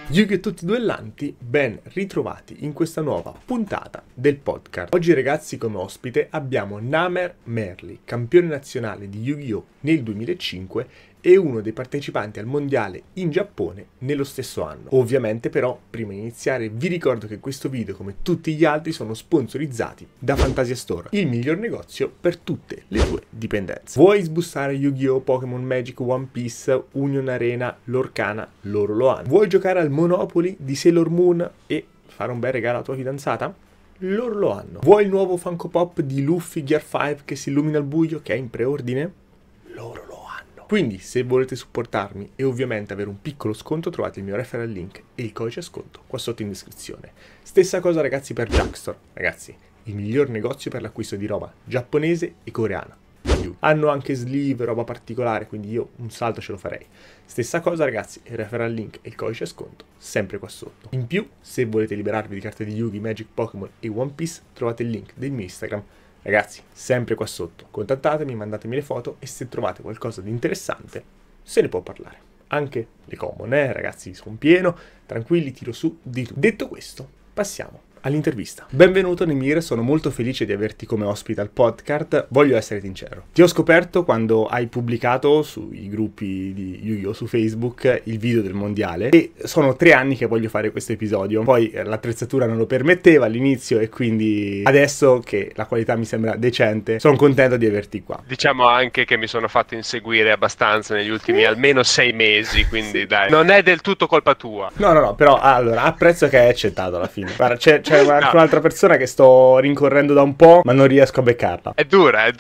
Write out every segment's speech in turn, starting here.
Yu-Gi-Oh! Tutti duellanti, ben ritrovati in questa nuova puntata del podcast. Oggi ragazzi come ospite abbiamo Namer Merli, campione nazionale di Yu-Gi-Oh! Nel 2005 e uno dei partecipanti al mondiale in Giappone nello stesso anno. Ovviamente però, prima di iniziare, vi ricordo che questo video, come tutti gli altri, sono sponsorizzati da Fantasia Store, il miglior negozio per tutte le tue dipendenze. Vuoi sbustare Yu-Gi-Oh!, Pokémon Magic, One Piece, Union Arena, Lorcana? Loro lo hanno. Vuoi giocare al Monopoly di Sailor Moon e fare un bel regalo alla tua fidanzata? Loro lo hanno. Vuoi il nuovo Funko Pop di Luffy Gear 5 che si illumina al buio, che è in preordine? Loro lo hanno. Quindi, se volete supportarmi e ovviamente avere un piccolo sconto, trovate il mio referral link e il codice sconto qua sotto in descrizione. Stessa cosa ragazzi per Jackstore. Ragazzi, il miglior negozio per l'acquisto di roba giapponese e coreana. Hanno anche sleeve, roba particolare, quindi io un salto ce lo farei. Stessa cosa ragazzi, il referral link e il codice sconto sempre qua sotto. In più, se volete liberarvi di carte di Yu-Gi, Magic, Pokémon e One Piece, trovate il link del mio Instagram. Ragazzi, sempre qua sotto. Contattatemi, mandatemi le foto e se trovate qualcosa di interessante, se ne può parlare. Anche le common, ragazzi, sono pieno. Tranquilli, tiro su di tutto. Detto questo, passiamo all'intervista. Benvenuto Nemir, sono molto felice di averti come ospite al podcast. Voglio essere sincero, ti ho scoperto quando hai pubblicato sui gruppi di Yu-Gi-Oh! Su Facebook il video del mondiale e sono 3 anni che voglio fare questo episodio. Poi l'attrezzatura non lo permetteva all'inizio e quindi adesso che la qualità mi sembra decente sono contento di averti qua. Diciamo anche che mi sono fatto inseguire abbastanza negli ultimi almeno 6 mesi, quindi dai, non è del tutto colpa tua. No, però allora apprezzo che hai accettato alla fine. Guarda, c'è anche un'altra persona che sto rincorrendo da un po', ma non riesco a beccarla. È dura.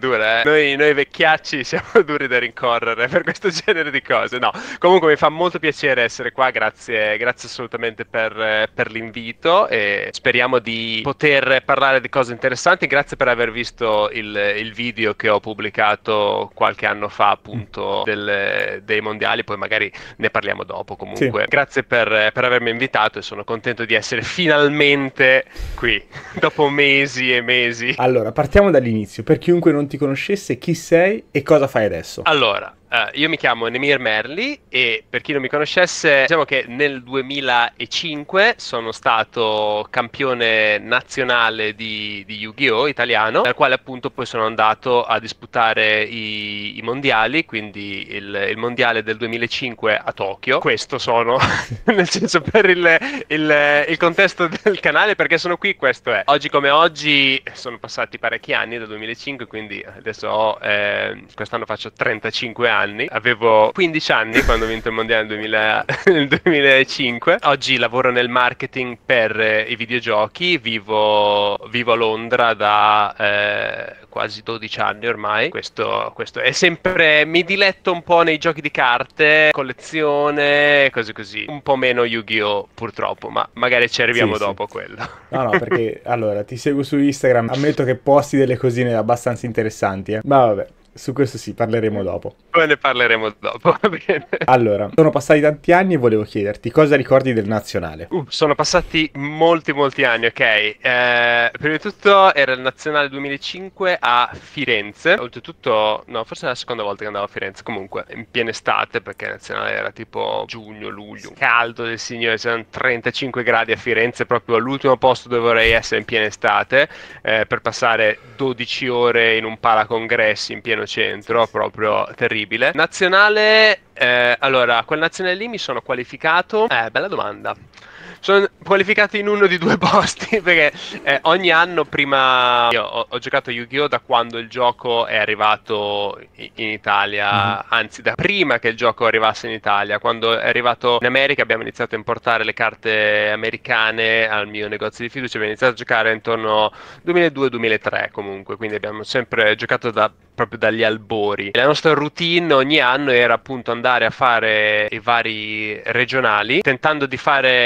Noi vecchiacci siamo duri da rincorrere per questo genere di cose. No, comunque mi fa molto piacere essere qua, grazie assolutamente per l'invito e speriamo di poter parlare di cose interessanti. Grazie per aver visto il video che ho pubblicato qualche anno fa, appunto, dei mondiali, poi magari ne parliamo dopo comunque. Sì. Grazie per avermi invitato e sono contento di essere finalmente qui, dopo mesi e mesi. Allora, partiamo dall'inizio. Per chiunque non ti conoscesse, chi sei e cosa fai adesso? Allora, io mi chiamo Nemir Merli e per chi non mi conoscesse, diciamo che nel 2005 sono stato campione nazionale di Yu-Gi-Oh! Italiano, dal quale appunto poi sono andato a disputare i mondiali, quindi il mondiale del 2005 a Tokyo. Questo sono, nel senso per il contesto del canale, perché sono qui, questo è. Oggi come oggi sono passati parecchi anni dal 2005, quindi adesso quest'anno faccio 35 anni. Avevo 15 anni quando ho vinto il mondiale nel 2005. Oggi lavoro nel marketing per i videogiochi, vivo a Londra da quasi 12 anni ormai. Questo è sempre, mi diletto un po' nei giochi di carte, collezione, cose così. Un po' meno Yu-Gi-Oh! Purtroppo, ma magari ci arriviamo dopo a quello. No, perché allora ti seguo su Instagram, ammetto che posti delle cosine abbastanza interessanti, ma vabbè. Su questo sì, parleremo dopo. Poi ne parleremo dopo, va bene. Allora, sono passati tanti anni e volevo chiederti cosa ricordi del nazionale? Sono passati molti anni, ok. Prima di tutto era il nazionale 2005 a Firenze. Oltretutto, no, forse è la seconda volta che andavo a Firenze. Comunque, in piena estate, perché il nazionale era tipo giugno, luglio. Caldo del signore, c'erano 35 gradi a Firenze, proprio all'ultimo posto dove vorrei essere in piena estate, per passare 12 ore in un palacongressi in pieno centro, proprio terribile. Nazionale, allora, quel nazionale lì mi sono qualificato. Bella domanda. Sono qualificato in uno di 2 posti perché ogni anno prima io ho giocato a Yu-Gi-Oh! Da quando il gioco è arrivato in Italia, anzi da prima che il gioco arrivasse in Italia. Quando è arrivato in America abbiamo iniziato a importare le carte americane al mio negozio di fiducia, abbiamo iniziato a giocare intorno 2002-2003 comunque, quindi abbiamo sempre giocato proprio dagli albori. La nostra routine ogni anno era appunto andare a fare i vari regionali, tentando di qualificare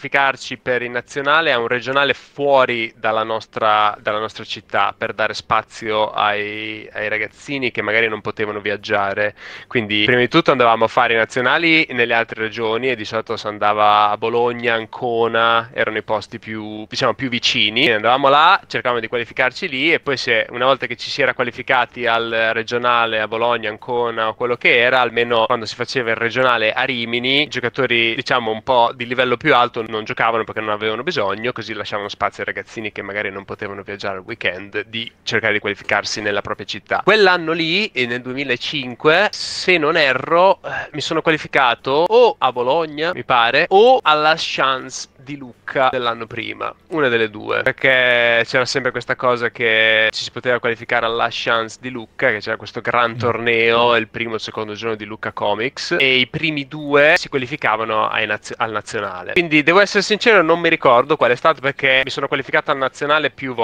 qualificarci per il nazionale a un regionale fuori dalla nostra città, per dare spazio ai ragazzini che magari non potevano viaggiare. Quindi prima di tutto andavamo a fare i nazionali nelle altre regioni, e di solito si andava a Bologna, Ancona, erano i posti più, diciamo, più vicini. Andavamo là, cercavamo di qualificarci lì, e poi una volta che ci si era qualificati al regionale a Bologna, Ancona o quello che era, almeno quando si faceva il regionale a Rimini, i giocatori, diciamo, un po' di livello più alto non giocavano perché non avevano bisogno, così lasciavano spazio ai ragazzini che magari non potevano viaggiare al weekend di cercare di qualificarsi nella propria città. Quell'anno lì, nel 2005, se non erro, mi sono qualificato o a Bologna, mi pare, o alla Chance di Lucca dell'anno prima, una delle due, perché c'era sempre questa cosa che ci si poteva qualificare alla Chance di Lucca, che c'era questo gran torneo il primo e il secondo giorno di Lucca Comics, e i primi due si qualificavano al nazionale. Quindi devo essere sincero, non mi ricordo qual è stato, perché mi sono qualificato al nazionale più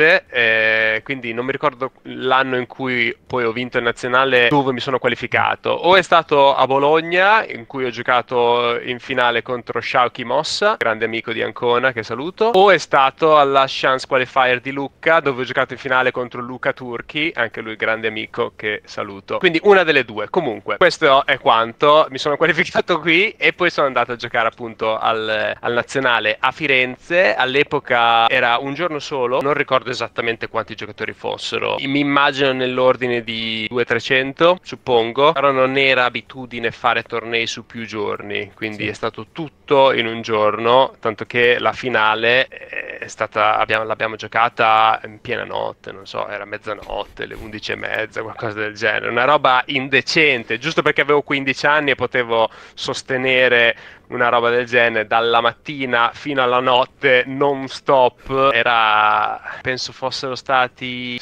volte, quindi non mi ricordo l'anno in cui poi ho vinto il nazionale dove mi sono qualificato. O è stato a Bologna, in cui ho giocato in finale contro Shauki Mossa, grande amico di Ancona che saluto, o è stato alla Chance Qualifier di Lucca, dove ho giocato in finale contro Luca Turchi, anche lui grande amico che saluto. Quindi una delle due. Comunque questo è quanto. Mi sono qualificato qui e poi sono andato a giocare appunto al nazionale a Firenze. All'epoca era un giorno solo, non ricordo esattamente quanti giocatori fossero, mi immagino nell'ordine di 200-300 suppongo, però non era abitudine fare tornei su più giorni, quindi è stato tutto in un giorno, tanto che la finale è stata, l'abbiamo giocata in piena notte, non so, era mezzanotte, le 11:30, qualcosa del genere, una roba indecente, giusto perché avevo 15 anni e potevo sostenere una roba del genere dalla mattina fino alla notte non stop. Era, penso fossero stati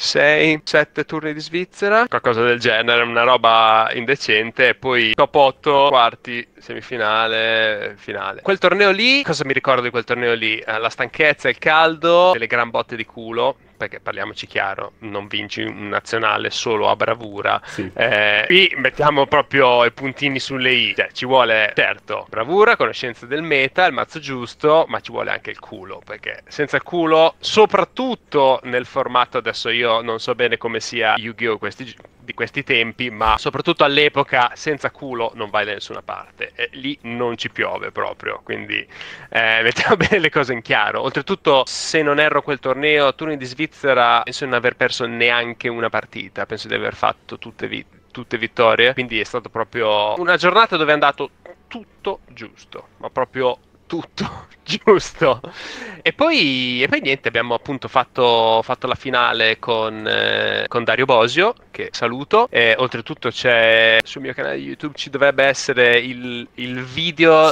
6-7 turni di Svizzera, qualcosa del genere, una roba indecente, e poi top 8 quarti, semifinale, finale. Quel torneo lì, cosa mi ricordo di quel torneo lì? La stanchezza, il caldo, delle gran botte di culo, perché parliamoci chiaro, non vinci un nazionale solo a bravura. Sì. Qui mettiamo proprio i puntini sulle i, cioè ci vuole certo bravura, conoscenza del meta, il mazzo giusto, ma ci vuole anche il culo, perché senza il culo, soprattutto nel formato, adesso io non so bene come sia Yu-Gi-Oh! Di questi tempi, ma soprattutto all'epoca senza culo non vai da nessuna parte, e lì non ci piove proprio, quindi mettiamo bene le cose in chiaro. Oltretutto, se non erro, quel torneo, turni di Svizzera, penso di non aver perso neanche una partita, penso di aver fatto tutte vittorie, quindi è stato proprio una giornata dove è andato tutto giusto, ma proprio tutto giusto. E poi niente, abbiamo appunto fatto la finale con Dario Bosio, che saluto, e oltretutto c'è sul mio canale YouTube, ci dovrebbe essere il video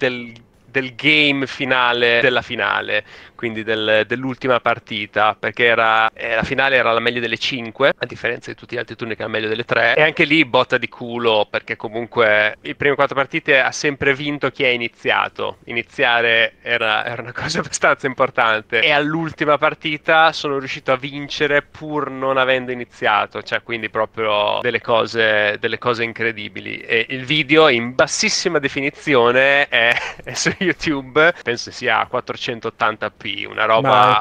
del game finale della finale, quindi dell'ultima partita, perché la finale era la meglio delle 5, a differenza di tutti gli altri turni che era meglio delle 3, e anche lì botta di culo, perché comunque le prime 4 partite ha sempre vinto chi ha iniziato. Iniziare era una cosa abbastanza importante, e all'ultima partita sono riuscito a vincere pur non avendo iniziato, cioè quindi proprio delle cose incredibili. E il video in bassissima definizione è su YouTube, penso sia a 480p, una roba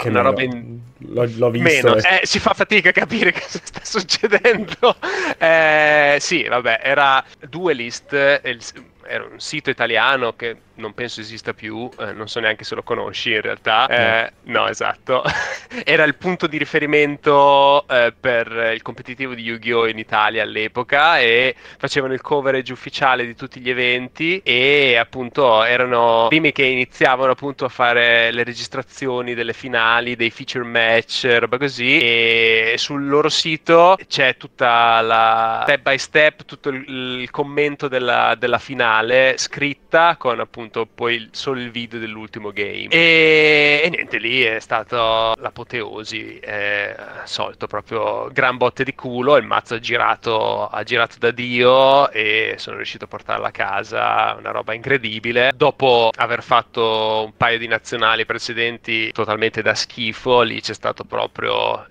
l'ho visto. Meno. Si fa fatica a capire cosa sta succedendo. Sì, vabbè, era Duelist, era un sito italiano che non penso esista più, non so neanche se lo conosci in realtà. No, esatto. Era il punto di riferimento per il competitivo di Yu-Gi-Oh! In Italia all'epoca, e facevano il coverage ufficiale di tutti gli eventi, e appunto erano primi che iniziavano appunto a fare le registrazioni delle finali, dei feature match, roba così, e sul loro sito c'è tutta la step by step, tutto il commento della finale scritta, con appunto poi solo il video dell'ultimo game, e niente, lì è stato l'apoteosi, solito proprio gran botte di culo, il mazzo ha girato da Dio, e sono riuscito a portarla a casa, una roba incredibile. Dopo aver fatto un paio di nazionali precedenti totalmente da schifo, lì c'è stato proprio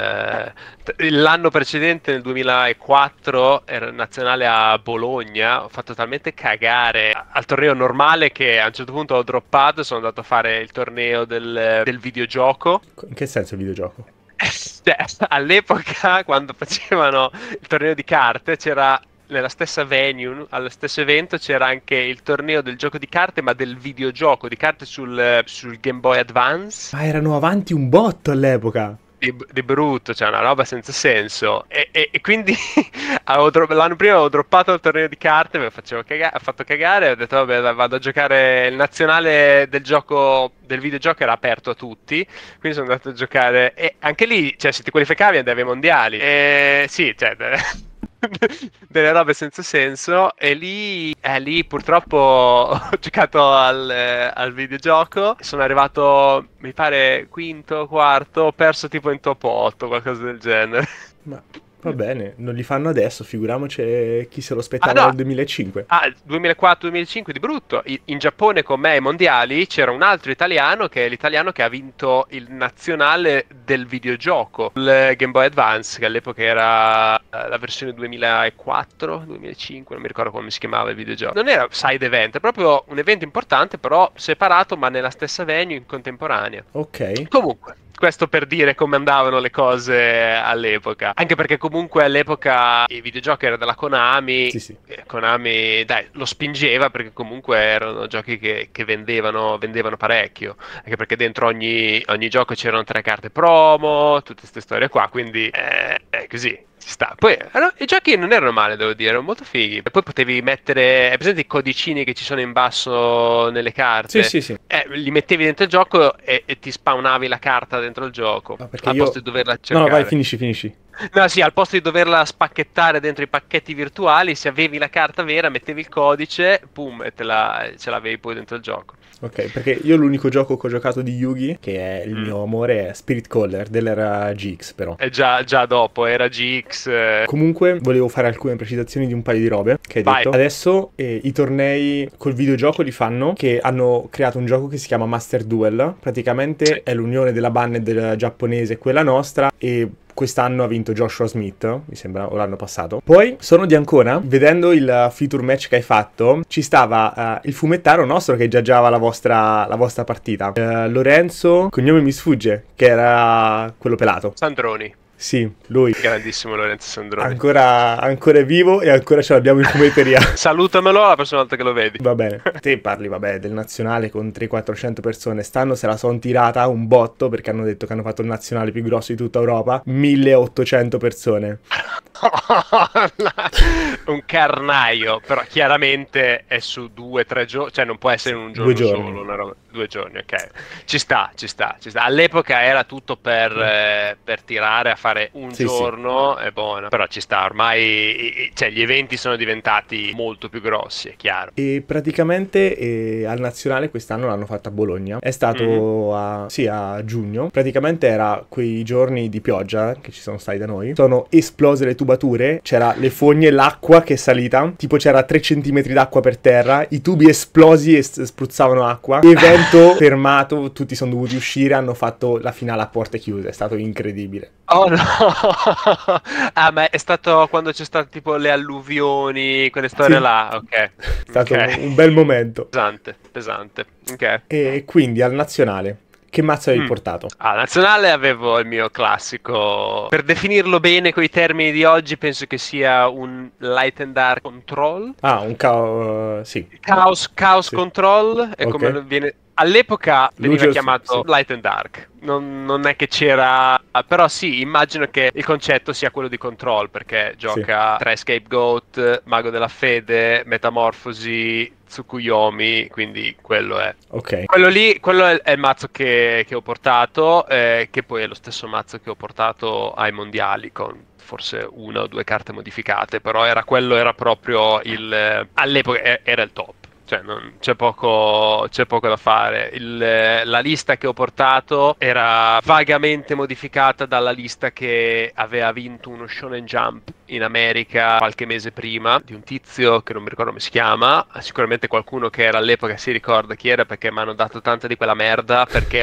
l'anno precedente, nel 2004, era nazionale a Bologna, ho fatto talmente cagare al torneo normale tale che a un certo punto ho droppato e sono andato a fare il torneo del videogioco. In che senso il videogioco? Cioè, all'epoca, quando facevano il torneo di carte, c'era nella stessa venue, allo stesso evento, c'era anche il torneo del gioco di carte, ma del videogioco di carte sul Game Boy Advance. Ma erano avanti un botto all'epoca. Di brutto, cioè una roba senza senso. E quindi l'anno prima avevo droppato il torneo di carte, mi facevo ha fatto cagare, ho detto vabbè vado a giocare il nazionale del gioco, del videogioco era aperto a tutti, quindi sono andato a giocare e anche lì, cioè se ti qualificavi andavi ai mondiali. E sì, cioè delle robe senza senso. E lì purtroppo ho giocato al videogioco, sono arrivato mi pare quinto, quarto, ho perso tipo in top 8, qualcosa del genere. Ma va bene, non li fanno adesso, figuriamoci chi se lo aspettava no. nel 2005. 2004-2005 di brutto. In Giappone con me ai mondiali c'era un altro italiano che è l'italiano che ha vinto il nazionale del videogioco, il Game Boy Advance, che all'epoca era la versione 2004-2005, non mi ricordo come si chiamava il videogioco. Non era side event, è proprio un evento importante, però separato ma nella stessa venue in contemporanea. Ok. Comunque, questo per dire come andavano le cose all'epoca. Anche perché comunque all'epoca i videogiochi erano della Konami. Sì. Konami, dai, lo spingeva perché comunque erano giochi che vendevano parecchio. Anche perché dentro ogni gioco c'erano 3 carte promo, tutte queste storie qua, quindi così. Ci sta. Poi i giochi non erano male, devo dire, erano molto fighi. E poi potevi mettere, è presente i codicini che ci sono in basso nelle carte? Sì. Li mettevi dentro il gioco e ti spawnavi la carta dentro il gioco. Al posto di doverla cercare. No, vai, finisci. No, sì, al posto di doverla spacchettare dentro i pacchetti virtuali, se avevi la carta vera, mettevi il codice, boom, e ce l'avevi poi dentro il gioco. Ok, perché io l'unico gioco che ho giocato di Yugi, che è il mio amore, è Spirit Caller, dell'era GX però. E già dopo, era GX. Comunque, volevo fare alcune precisazioni di un paio di robe che hai detto. Adesso i tornei col videogioco li fanno, che hanno creato un gioco che si chiama Master Duel. Praticamente è l'unione della banned giapponese e quella nostra, e quest'anno ha vinto Joshua Smith, mi sembra, o l'anno passato. Poi, sono di Ancona, vedendo il feature match che hai fatto, ci stava il fumettaro nostro che giaggiava la vostra partita. Lorenzo, cognome mi sfugge, che era quello pelato. Sandroni. Sì, lui. Grandissimo Lorenzo Sandroni. Ancora è vivo e ancora ce l'abbiamo in fumetteria. Salutamelo la prossima volta che lo vedi. Va bene. Te parli, vabbè, del nazionale con 300-400 persone. Stanno se la son tirata un botto perché hanno detto che hanno fatto il nazionale più grosso di tutta Europa. 1800 persone. Un carnaio, però chiaramente è su 2-3 giorni, cioè non può essere in un giorno solo, una roba. 2 giorni, ok. Ci sta. All'epoca era tutto per tirare a fare un giorno, è buono. Però ci sta, ormai cioè, gli eventi sono diventati molto più grossi, è chiaro. E praticamente al nazionale quest'anno l'hanno fatto a Bologna. È stato a giugno. Praticamente era quei giorni di pioggia che ci sono stati da noi. Sono esplose le tubature, c'era le fogne, l'acqua che è salita. Tipo c'era 3 centimetri d'acqua per terra, i tubi esplosi e spruzzavano acqua. Evento fermato, tutti sono dovuti uscire, hanno fatto la finale a porte chiuse, è stato incredibile. Oh no! Ma è stato quando c'è stato tipo le alluvioni, quelle storie là, ok. È stato un bel momento. Pesante, ok. E quindi al nazionale, che mazzo hai portato? Al nazionale avevo il mio classico, per definirlo bene coi termini di oggi, penso che sia un Light and Dark Control. Un Chaos Chaos Control, è come viene. All'epoca veniva chiamato Light and Dark, non è che c'era, però sì, immagino che il concetto sia quello di Control, perché gioca 3 Scapegoat, Mago della Fede, Metamorfosi, Tsukuyomi, quindi quello è. Ok. Quello è il mazzo che ho portato, che poi è lo stesso mazzo che ho portato ai mondiali, con forse 1 o 2 carte modificate, però era proprio all'epoca era il top. Cioè, c'è poco da fare. La lista che ho portato era vagamente modificata dalla lista che aveva vinto uno Shonen Jump in America qualche mese prima, di un tizio che non mi ricordo come si chiama. Sicuramente qualcuno che era all'epoca si ricorda chi era, perché mi hanno dato tanta di quella merda, perché ho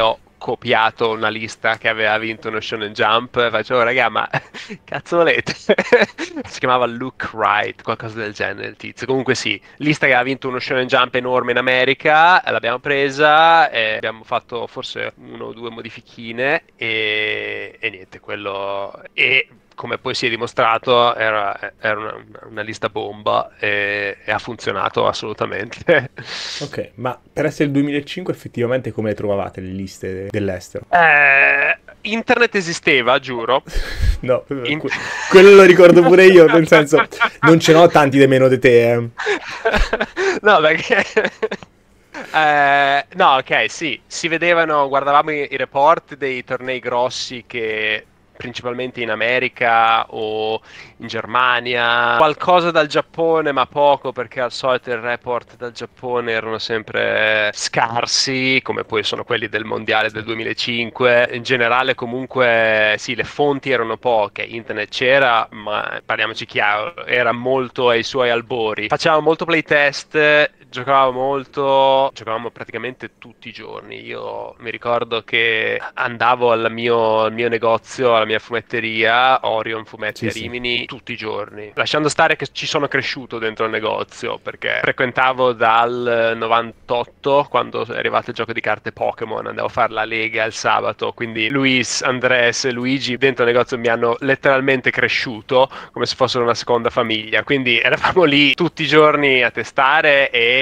copiato una lista che aveva vinto uno Shonen Jump e facevo, raga, ma cazzo volete? Si chiamava Luke Wright, qualcosa del genere il tizio. Comunque sì, lista che aveva vinto uno Shonen Jump enorme in America, l'abbiamo presa e abbiamo fatto forse 1 o 2 modifichine e niente, quello... E come poi si è dimostrato era una lista bomba e ha funzionato assolutamente. Ok, ma per essere il 2005 effettivamente come le trovavate le liste dell'estero? Internet esisteva, giuro. No, quello lo ricordo pure io, nel senso, non ce n'ho tanti di meno di te. No, perché... no, ok, sì, si vedevano, guardavamo i report dei tornei grossi che principalmente in America o in Germania, qualcosa dal Giappone, ma poco, perché al solito i report dal Giappone erano sempre scarsi, come poi sono quelli del mondiale del 2005. In generale, comunque, sì, le fonti erano poche, internet c'era, ma parliamoci chiaro, era molto ai suoi albori. Facevamo molto playtest, giocavamo praticamente tutti i giorni. Io mi ricordo che andavo al mio negozio, alla mia fumetteria, Orion Fumetti a Rimini, tutti i giorni. Lasciando stare che ci sono cresciuto dentro il negozio, perché frequentavo dal 98, quando è arrivato il gioco di carte Pokémon, andavo a fare la lega il sabato, quindi Luis, Andres e Luigi dentro il negozio mi hanno letteralmente cresciuto, come se fossero una seconda famiglia. Quindi eravamo lì tutti i giorni a testare e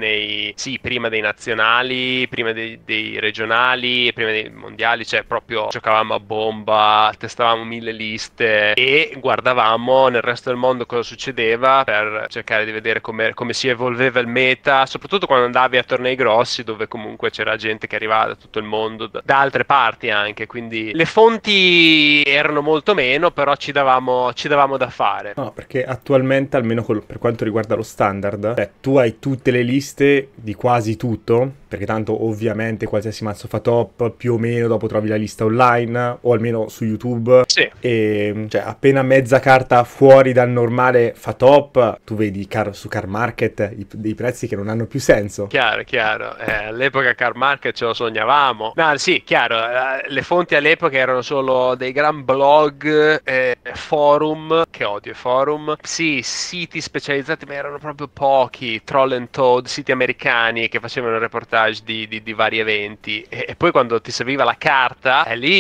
prima dei nazionali, prima dei regionali, prima dei mondiali, cioè proprio giocavamo a bomba, testavamo 1000 liste e guardavamo nel resto del mondo cosa succedeva per cercare di vedere come si evolveva il meta, soprattutto quando andavi a tornei grossi dove comunque c'era gente che arrivava da tutto il mondo, da altre parti anche, quindi le fonti erano molto meno, però ci davamo da fare. No, perché attualmente, almeno per quanto riguarda lo standard, tu hai tutte le liste di quasi tutto, perché tanto ovviamente qualsiasi mazzo fa top, più o meno dopo trovi la lista online, o almeno su YouTube. Sì. E cioè, appena mezza carta fuori dal normale fa top, tu vedi su Car Market dei prezzi che non hanno più senso. Chiaro. All'epoca Car Market ce lo sognavamo. No, sì, chiaro, le fonti all'epoca erano solo dei gran blog, forum, che odio i forum, sì, siti specializzati, ma erano proprio pochi, Troll and Toad, siti americani che facevano reportage di vari eventi. E poi quando ti serviva la carta,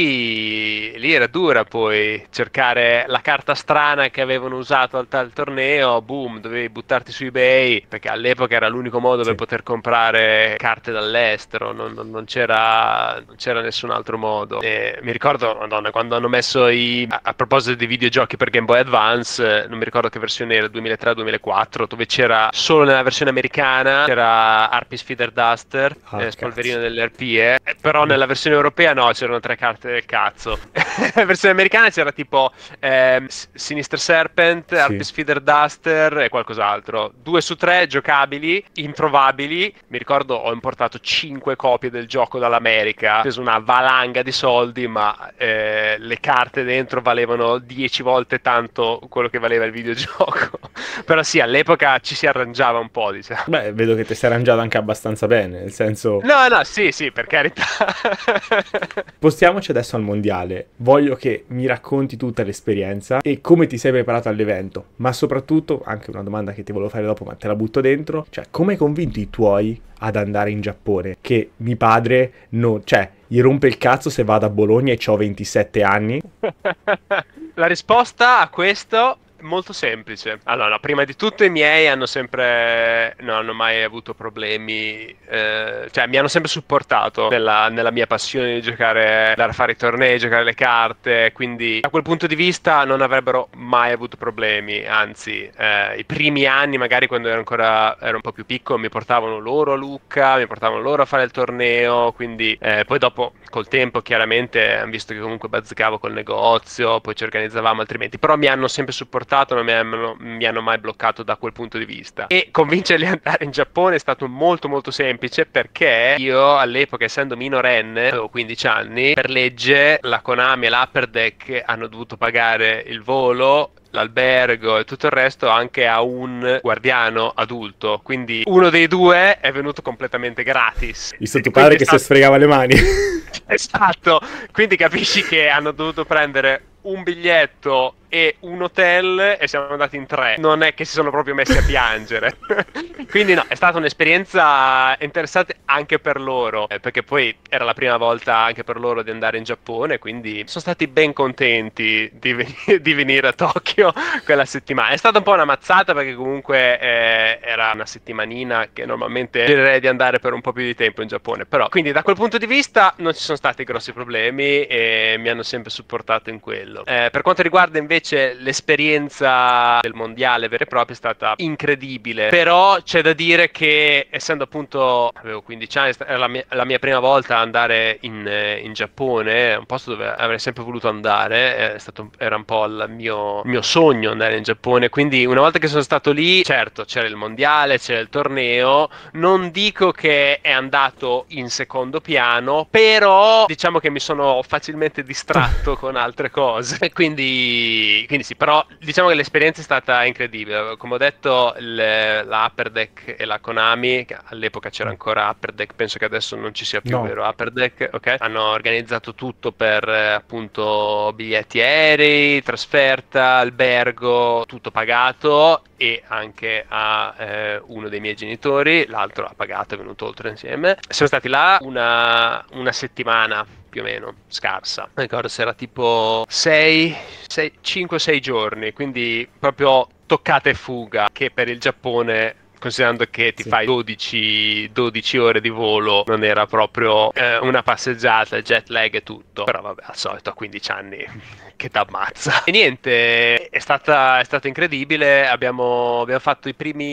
lì era dura poi cercare la carta strana che avevano usato al torneo, boom, dovevi buttarti su eBay, perché all'epoca era l'unico modo per poter comprare carte dall'estero, non c'era nessun altro modo. E mi ricordo, madonna, quando hanno messo a proposito di videogiochi per Game Boy Advance, non mi ricordo che versione era, 2003-2004, dove c'era solo nella versione americana c'era Harpy's Feeder Duster, spolverino delle RPE, però nella versione europea no, c'erano 3 carte del cazzo. Nella versione americana c'era tipo Sinister Serpent, Harpy's Feeder Duster e qualcos'altro. 2 su 3 giocabili, introvabili. Mi ricordo ho importato 5 copie del gioco dall'America, ho preso una valanga di soldi, ma le carte dentro valevano 10 volte tanto quello che valeva il videogioco. Però sì, all'epoca ci si arrangiava un po', diciamo. Beh, vedo che ti sei arrangiato anche abbastanza bene, nel senso... No, sì, per carità. Spostiamoci adesso al mondiale. Voglio che mi racconti tutta l'esperienza e come ti sei preparato all'evento, ma soprattutto, anche una domanda che ti volevo fare dopo, ma te la butto dentro, cioè come hai convinto i tuoi ad andare in Giappone? Che mio padre, gli rompe il cazzo se vado a Bologna e ho 27 anni? La risposta a questo molto semplice. Allora, prima di tutto i miei non hanno mai avuto problemi, cioè mi hanno sempre supportato nella mia passione di giocare, andare a fare i tornei, giocare le carte, quindi da quel punto di vista non avrebbero mai avuto problemi, anzi i primi anni magari quando ero un po' più piccolo mi portavano loro a Lucca, mi portavano loro a fare il torneo, quindi poi dopo col tempo chiaramente hanno visto che comunque bazzicavo col negozio, poi ci organizzavamo altrimenti, però mi hanno sempre supportato portato, non mi hanno mai bloccato da quel punto di vista. E convincerli ad andare in Giappone è stato molto molto semplice, perché io all'epoca, essendo minorenne, avevo 15 anni, per legge la Konami e l'Upper Deck hanno dovuto pagare il volo, l'albergo e tutto il resto anche a un guardiano adulto, quindi uno dei due è venuto completamente gratis. Visto tuo padre che si sfregava le mani. Esatto, quindi capisci che hanno dovuto prendere un biglietto e un hotel e siamo andati in 3. Non è che si sono proprio messi a piangere. Quindi no, è stata un'esperienza interessante anche per loro, perché poi era la prima volta anche per loro di andare in Giappone, quindi sono stati ben contenti di venire a Tokyo quella settimana. È stata un po' una mazzata, perché comunque era una settimanina che normalmente direi di andare per un po' più di tempo in Giappone, però quindi da quel punto di vista non ci sono stati grossi problemi e mi hanno sempre supportato in quello. Per quanto riguarda invece l'esperienza del mondiale vero e proprio, è stata incredibile, però c'è da dire che, essendo appunto avevo 15 anni, era la mia prima volta andare in Giappone, un posto dove avrei sempre voluto andare, era un po' il mio sogno andare in Giappone, quindi una volta che sono stato lì, certo c'era il mondiale, c'era il torneo, non dico che è andato in secondo piano, però diciamo che mi sono facilmente distratto con altre cose, e quindi sì, però diciamo che l'esperienza è stata incredibile. Come ho detto, la Upper Deck e la Konami, che all'epoca c'era ancora Upper Deck, penso che adesso non ci sia più, vero? Upper Deck, ok? Hanno organizzato tutto per appunto biglietti aerei, trasferta, albergo, tutto pagato, e anche a uno dei miei genitori, l'altro ha pagato, è venuto oltre insieme. Siamo stati là una settimana più o meno, scarsa. Non ricordo se era tipo 5-6 giorni, quindi proprio toccata e fuga, che per il Giappone, considerando che ti fai 12 ore di volo, non era proprio una passeggiata, jet lag e tutto. Però vabbè, al solito a 15 anni che t'ammazza. E niente, è stato incredibile. Abbiamo avuto i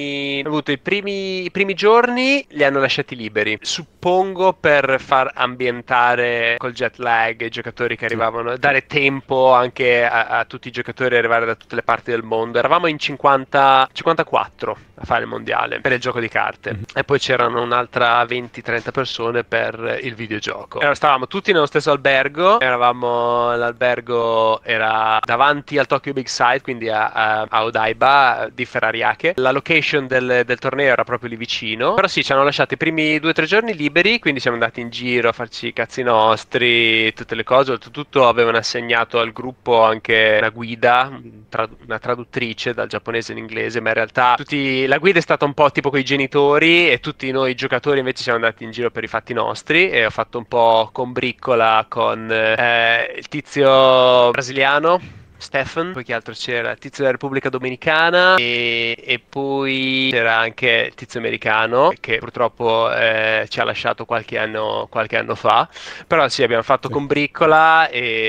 primi giorni, li hanno lasciati liberi, suppongo per far ambientare col jet lag i giocatori che arrivavano, dare tempo anche a tutti i giocatori ad arrivare da tutte le parti del mondo. Eravamo in 54 a fare il mondiale per il gioco di carte, e poi c'erano un'altra 20-30 persone per il videogioco. Stavamo tutti nello stesso albergo, l'albergo era davanti al Tokyo Big Sight, quindi a Odaiba di Ferrariake. La location del torneo era proprio lì vicino, però sì, ci hanno lasciato i primi 2-3 giorni liberi, quindi siamo andati in giro a farci i cazzi nostri, tutte le cose. Oltretutto avevano assegnato al gruppo anche una guida, una traduttrice dal giapponese in inglese, ma in realtà la guida è stata un po' tipo coi genitori, e tutti noi giocatori invece siamo andati in giro per i fatti nostri, e ho fatto un po' combriccola con il tizio brasiliano Stefan, poi che altro c'era? Il tizio della Repubblica Dominicana, e poi c'era anche il tizio americano che purtroppo ci ha lasciato qualche anno fa, però sì, abbiamo fatto combriccola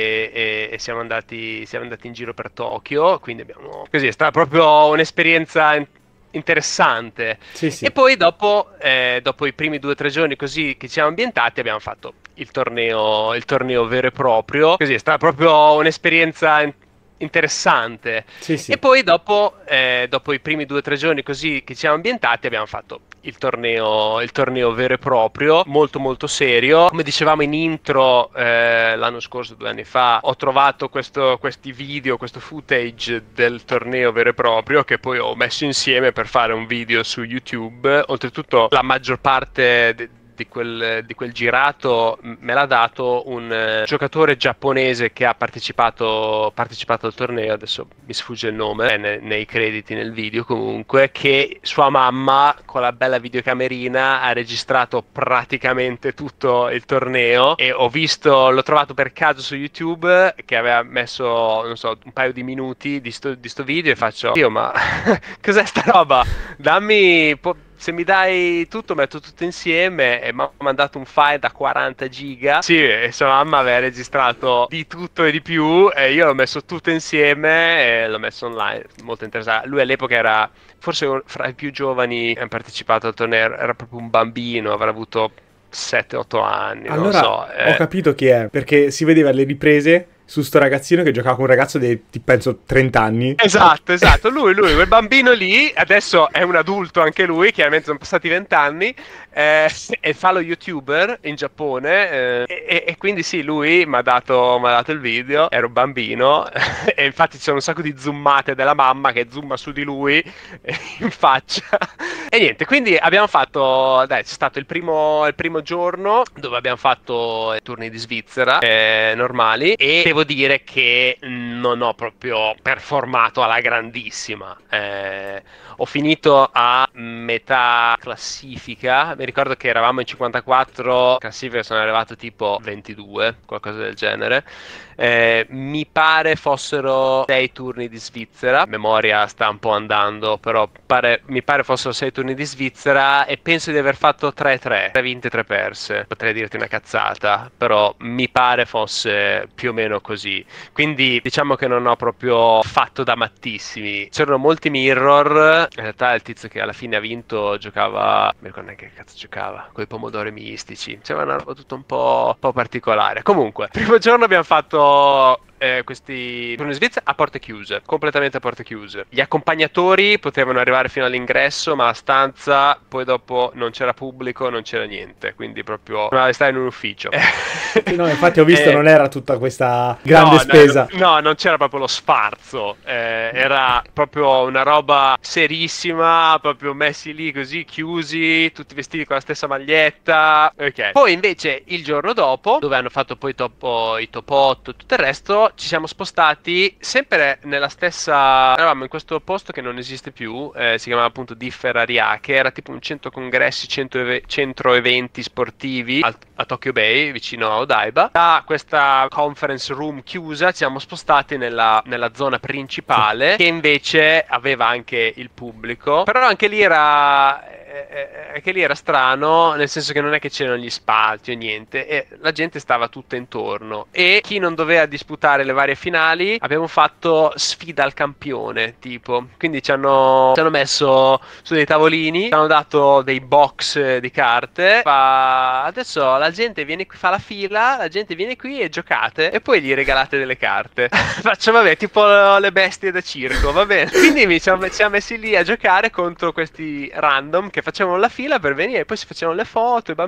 e siamo andati in giro per Tokyo, quindi così è stata proprio un'esperienza interessante. Sì. E poi dopo i primi 2-3 giorni così che ci siamo ambientati, abbiamo fatto il torneo vero e proprio, così è stata proprio un'esperienza interessante. Sì. E poi dopo i primi 2-3 giorni così che ci siamo ambientati, abbiamo fatto il torneo vero e proprio, molto molto serio. Come dicevamo in intro, l'anno scorso, 2 anni fa, ho trovato questi video, questo footage del torneo vero e proprio, che poi ho messo insieme per fare un video su YouTube. Oltretutto la maggior parte di quel girato me l'ha dato un giocatore giapponese che ha partecipato al torneo, adesso mi sfugge il nome, nei crediti nel video comunque, che sua mamma con la bella videocamerina ha registrato praticamente tutto il torneo, e l'ho trovato per caso su YouTube, che aveva messo, non so, un paio di minuti di sto video, e faccio: io, ma cos'è sta roba? Se mi dai tutto, metto tutto insieme. E mi ha mandato un file da 40 giga. Sì, e sua mamma aveva registrato di tutto e di più, e io l'ho messo tutto insieme e l'ho messo online. Molto interessante. Lui all'epoca era forse fra i più giovani che hanno partecipato al torneo, era proprio un bambino, avrà avuto 7-8 anni. Allora, non so. Ho capito chi è, perché si vedeva alle riprese su sto ragazzino che giocava con un ragazzo di penso 30 anni. Esatto, lui, quel bambino lì, adesso è un adulto anche lui, chiaramente sono passati 20 anni, e fa lo YouTuber in Giappone, e quindi sì, lui mi ha dato il video, ero un bambino, e infatti ci sono un sacco di zoomate della mamma che zooma su di lui in faccia. E niente, quindi abbiamo fatto, c'è stato il primo giorno dove abbiamo fatto turni di Svizzera normali, e devo dire che non ho proprio performato alla grandissima. Ho finito a metà classifica, mi ricordo che eravamo in 54, classifica sono arrivato tipo 22, qualcosa del genere. Mi pare fossero 6 turni di Svizzera, memoria sta un po' andando, però mi pare fossero 6 turni di Svizzera e penso di aver fatto 3-3, 3 vinte, 3 perse. Potrei dirti una cazzata, però mi pare fosse più o meno così. Quindi diciamo che non ho proprio fatto da mattissimi. C'erano molti mirror. In realtà il tizio che alla fine ha vinto giocava, non mi ricordo neanche che cazzo giocava, con i pomodori mistici. C'era una roba tutto un po' particolare. Comunque, primo giorno abbiamo fatto questi turni in Svizzera a porte chiuse, completamente a porte chiuse. Gli accompagnatori potevano arrivare fino all'ingresso, ma la stanza poi dopo non c'era pubblico, non c'era niente, quindi proprio sembrava di stare in un ufficio. No, infatti ho visto non era tutta questa grande spesa. No, non c'era proprio lo sfarzo, era proprio una roba serissima, proprio messi lì così, chiusi, tutti vestiti con la stessa maglietta. Ok. Poi invece il giorno dopo, dove hanno fatto poi i top 8 e tutto il resto, ci siamo spostati sempre nella stessa. Eravamo in questo posto che non esiste più, si chiamava appunto Differaria, che era tipo un centro congressi, centro eventi sportivi a Tokyo Bay, vicino a Odaiba. Da questa conference room chiusa ci siamo spostati nella zona principale, che invece aveva anche il pubblico, però anche lì era strano, nel senso che non è che c'erano gli spalti o niente, e la gente stava tutta intorno, e chi non doveva disputare le varie finali abbiamo fatto sfida al campione, tipo, quindi ci hanno messo su dei tavolini, ci hanno dato dei box di carte, adesso la gente viene qui, fa la fila, la gente viene qui e giocate e poi gli regalate delle carte. Faccio, vabbè, tipo le bestie da circo, va bene. Quindi ci ha messi lì a giocare contro questi random che facevano la fila per venire, e poi si facevano le foto, i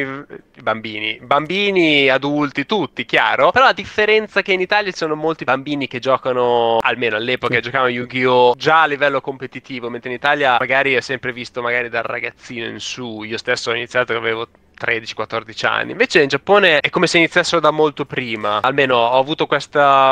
bambini, adulti, tutti, chiaro. Però a differenza che in Italia ci sono molti bambini che giocano, almeno all'epoca, giocavano Yu-Gi-Oh! Già a livello competitivo, mentre in Italia magari è sempre visto magari dal ragazzino in su. Io stesso ho iniziato che avevo 13-14 anni. Invece in Giappone è come se iniziassero da molto prima. Almeno ho avuto questa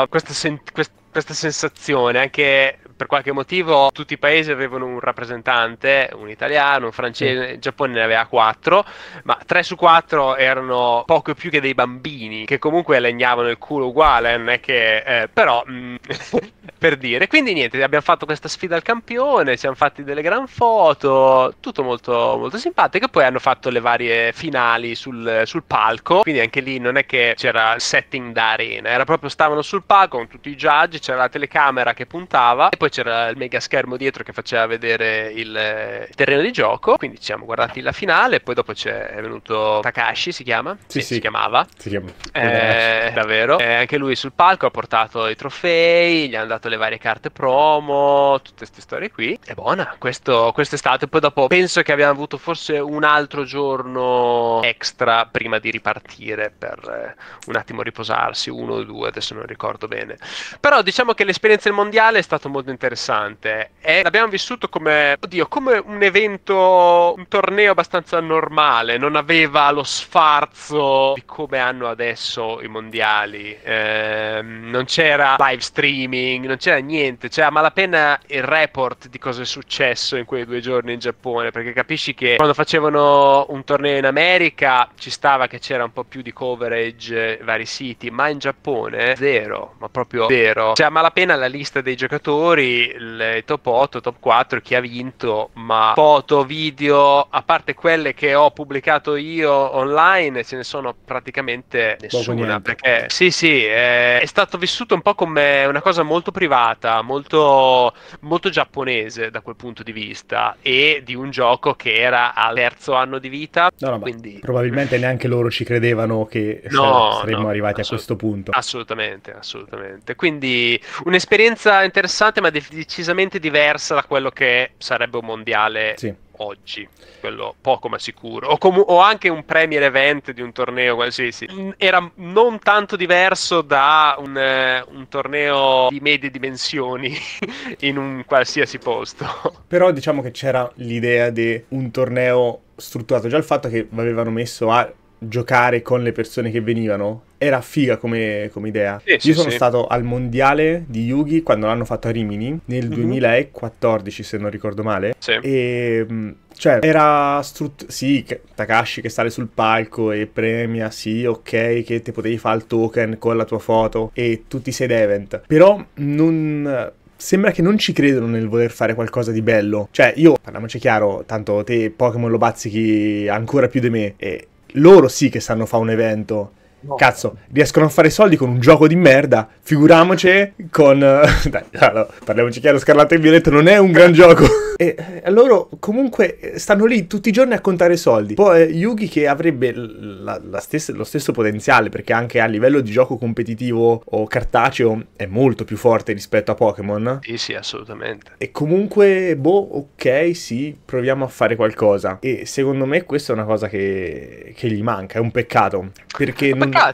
sensazione. Anche per qualche motivo tutti i paesi avevano un rappresentante, un italiano, un francese. Il Giappone ne aveva 4, ma 3 su 4 erano poco più che dei bambini, che comunque legnavano il culo uguale, non è che però per dire. Quindi niente, abbiamo fatto questa sfida al campione, ci siamo fatti delle gran foto, tutto molto, molto simpatico. E poi hanno fatto le varie finali sul palco, quindi anche lì non è che c'era il setting da arena, era proprio, stavano sul palco con tutti i judge, c'era la telecamera che puntava e poi c'era il mega schermo dietro che faceva vedere il terreno di gioco. Quindi ci siamo guardati la finale, poi dopo è venuto Takashi, si chiama? Sì. Si chiamava. Si chiama. Davvero. Anche lui sul palco ha portato i trofei, gli hanno dato le varie carte promo, tutte queste storie qui. È buona, questo è stato. E poi dopo penso che abbiamo avuto forse un altro giorno extra prima di ripartire per un attimo riposarsi, 1 o 2, adesso non ricordo bene. Però diciamo che l'esperienza del mondiale è stata molto interessante e l'abbiamo vissuto come un evento, un torneo abbastanza normale, non aveva lo sfarzo di come hanno adesso i mondiali, non c'era live streaming, non c'era niente, c'era a malapena il report di cosa è successo in quei 2 giorni in Giappone, perché capisci che quando facevano un torneo in America ci stava che c'era un po' più di coverage, vari siti, ma in Giappone zero, ma proprio zero. C'è a malapena la lista dei giocatori, il top 8, top 4, chi ha vinto, ma foto, video, a parte quelle che ho pubblicato io online, ce ne sono praticamente nessuna, perché sì, è stato vissuto un po' come una cosa molto privata, privata, molto, molto giapponese da quel punto di vista, e di un gioco che era al terzo anno di vita. No, Quindi probabilmente neanche loro ci credevano che saremmo arrivati a questo punto. Assolutamente, assolutamente. Quindi un'esperienza interessante, ma decisamente diversa da quello che sarebbe un mondiale oggi, quello poco ma sicuro, o anche un Premier Event di un torneo qualsiasi. Era non tanto diverso da un torneo di medie dimensioni in un qualsiasi posto. Però diciamo che c'era l'idea di un torneo strutturato, già il fatto che avevano messo a giocare con le persone che venivano era figa come idea. Io sono stato al mondiale di Yugi quando l'hanno fatto a Rimini nel 2014, se non ricordo male, e cioè era sì, Takashi che sale sul palco e premia, sì, ok, che te potevi fare il token con la tua foto e tutti i side event, però non... Sembra che non ci credono nel voler fare qualcosa di bello. Cioè, io, parliamoci chiaro, tanto te Pokémon lo bazzichi ancora più di me, e loro sì che sanno fare un evento. No. Cazzo, riescono a fare soldi con un gioco di merda, figuriamoci con... Dai, allora, parliamoci chiaro, Scarlatto e Violetta non è un gran gioco. E loro comunque stanno lì tutti i giorni a contare soldi. Poi Yugi, che avrebbe lo stesso potenziale, perché anche a livello di gioco competitivo o cartaceo è molto più forte rispetto a Pokémon. Sì, assolutamente. E comunque, ok, sì, proviamo a fare qualcosa. E secondo me questa è una cosa che gli manca, è un peccato. Perché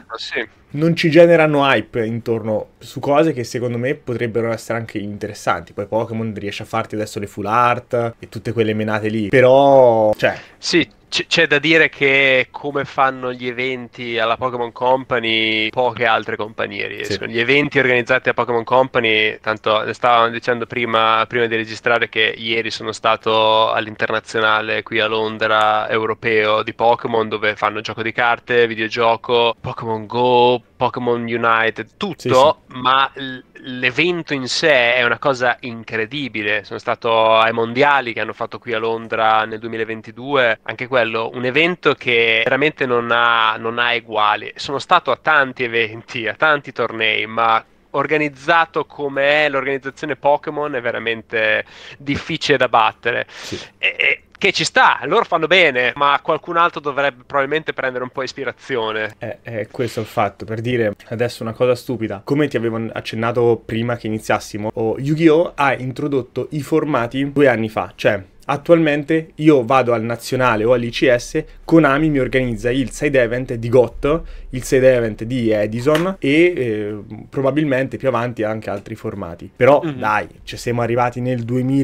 non ci generano hype intorno su cose che secondo me potrebbero essere anche interessanti. Poi Pokémon riesce a farti adesso le full art e tutte quelle menate lì. Però, cioè... Sì, c'è da dire che come fanno gli eventi alla Pokémon Company, poche altre compagnie riescono. Gli eventi organizzati a Pokémon Company, tanto ne stavamo dicendo prima di registrare che ieri sono stato all'internazionale qui a Londra europeo di Pokémon, dove fanno gioco di carte, videogioco, Pokémon Go, Pokémon United, tutto, ma l'evento in sé è una cosa incredibile. Sono stato ai mondiali che hanno fatto qui a Londra nel 2022, anche quello, un evento che veramente non ha eguali. Sono stato a tanti eventi, a tanti tornei, ma organizzato come è l'organizzazione Pokémon è veramente difficile da battere. Che ci sta, loro fanno bene, ma qualcun altro dovrebbe probabilmente prendere un po' ispirazione. Questo è il fatto, per dire adesso una cosa stupida. Come ti avevo accennato prima che iniziassimo, Yu-Gi-Oh! Ha introdotto i formati 2 anni fa, cioè... Attualmente io vado al nazionale o all'ICS, Konami mi organizza il side event di GOT, il side event di Edison e probabilmente più avanti anche altri formati. Però dai, ci siamo arrivati nel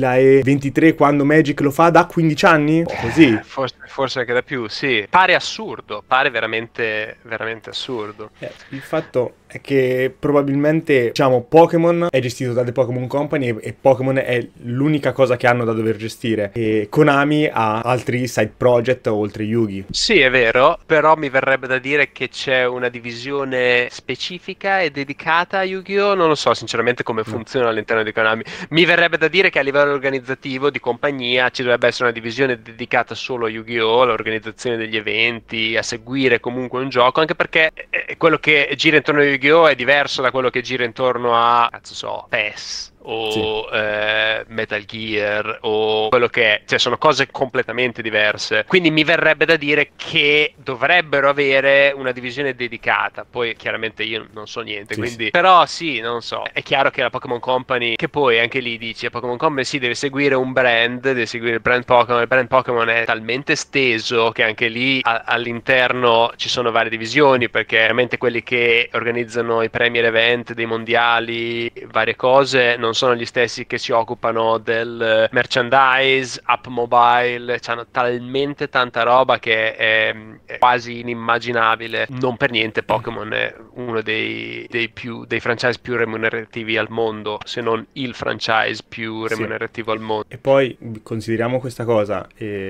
2023 quando Magic lo fa da 15 anni? Così. Forse anche da più, sì. Pare assurdo, pare veramente, veramente assurdo. Il fatto è che probabilmente, diciamo, Pokémon è gestito da The Pokémon Company e Pokémon è l'unica cosa che hanno da dover gestire. E Konami ha altri side project oltre Yugi. Sì, è vero, però mi verrebbe da dire che c'è una divisione specifica e dedicata a Yu-Gi-Oh! Non lo so sinceramente come funziona all'interno di Konami. Mi verrebbe da dire che a livello organizzativo di compagnia ci dovrebbe essere una divisione dedicata solo a Yu-Gi-Oh!, all'organizzazione degli eventi, a seguire comunque un gioco, anche perché quello che gira intorno a Yu-Gi-Oh! È diverso da quello che gira intorno a, PES o Metal Gear o quello che è, cioè sono cose completamente diverse, quindi mi verrebbe da dire che dovrebbero avere una divisione dedicata. Poi chiaramente io non so niente, quindi però sì, non so, è chiaro che la Pokémon Company, che poi anche lì dici, la Pokémon Company deve seguire un brand, deve seguire il brand Pokémon è talmente esteso che anche lì all'interno ci sono varie divisioni, perché veramente quelli che organizzano i Premier Event dei mondiali, varie cose, non sono gli stessi che si occupano del merchandise, app mobile, hanno talmente tanta roba che è quasi inimmaginabile. Non per niente Pokémon è uno dei franchise più remunerativi al mondo, se non il franchise più remunerativo al mondo. E poi consideriamo questa cosa,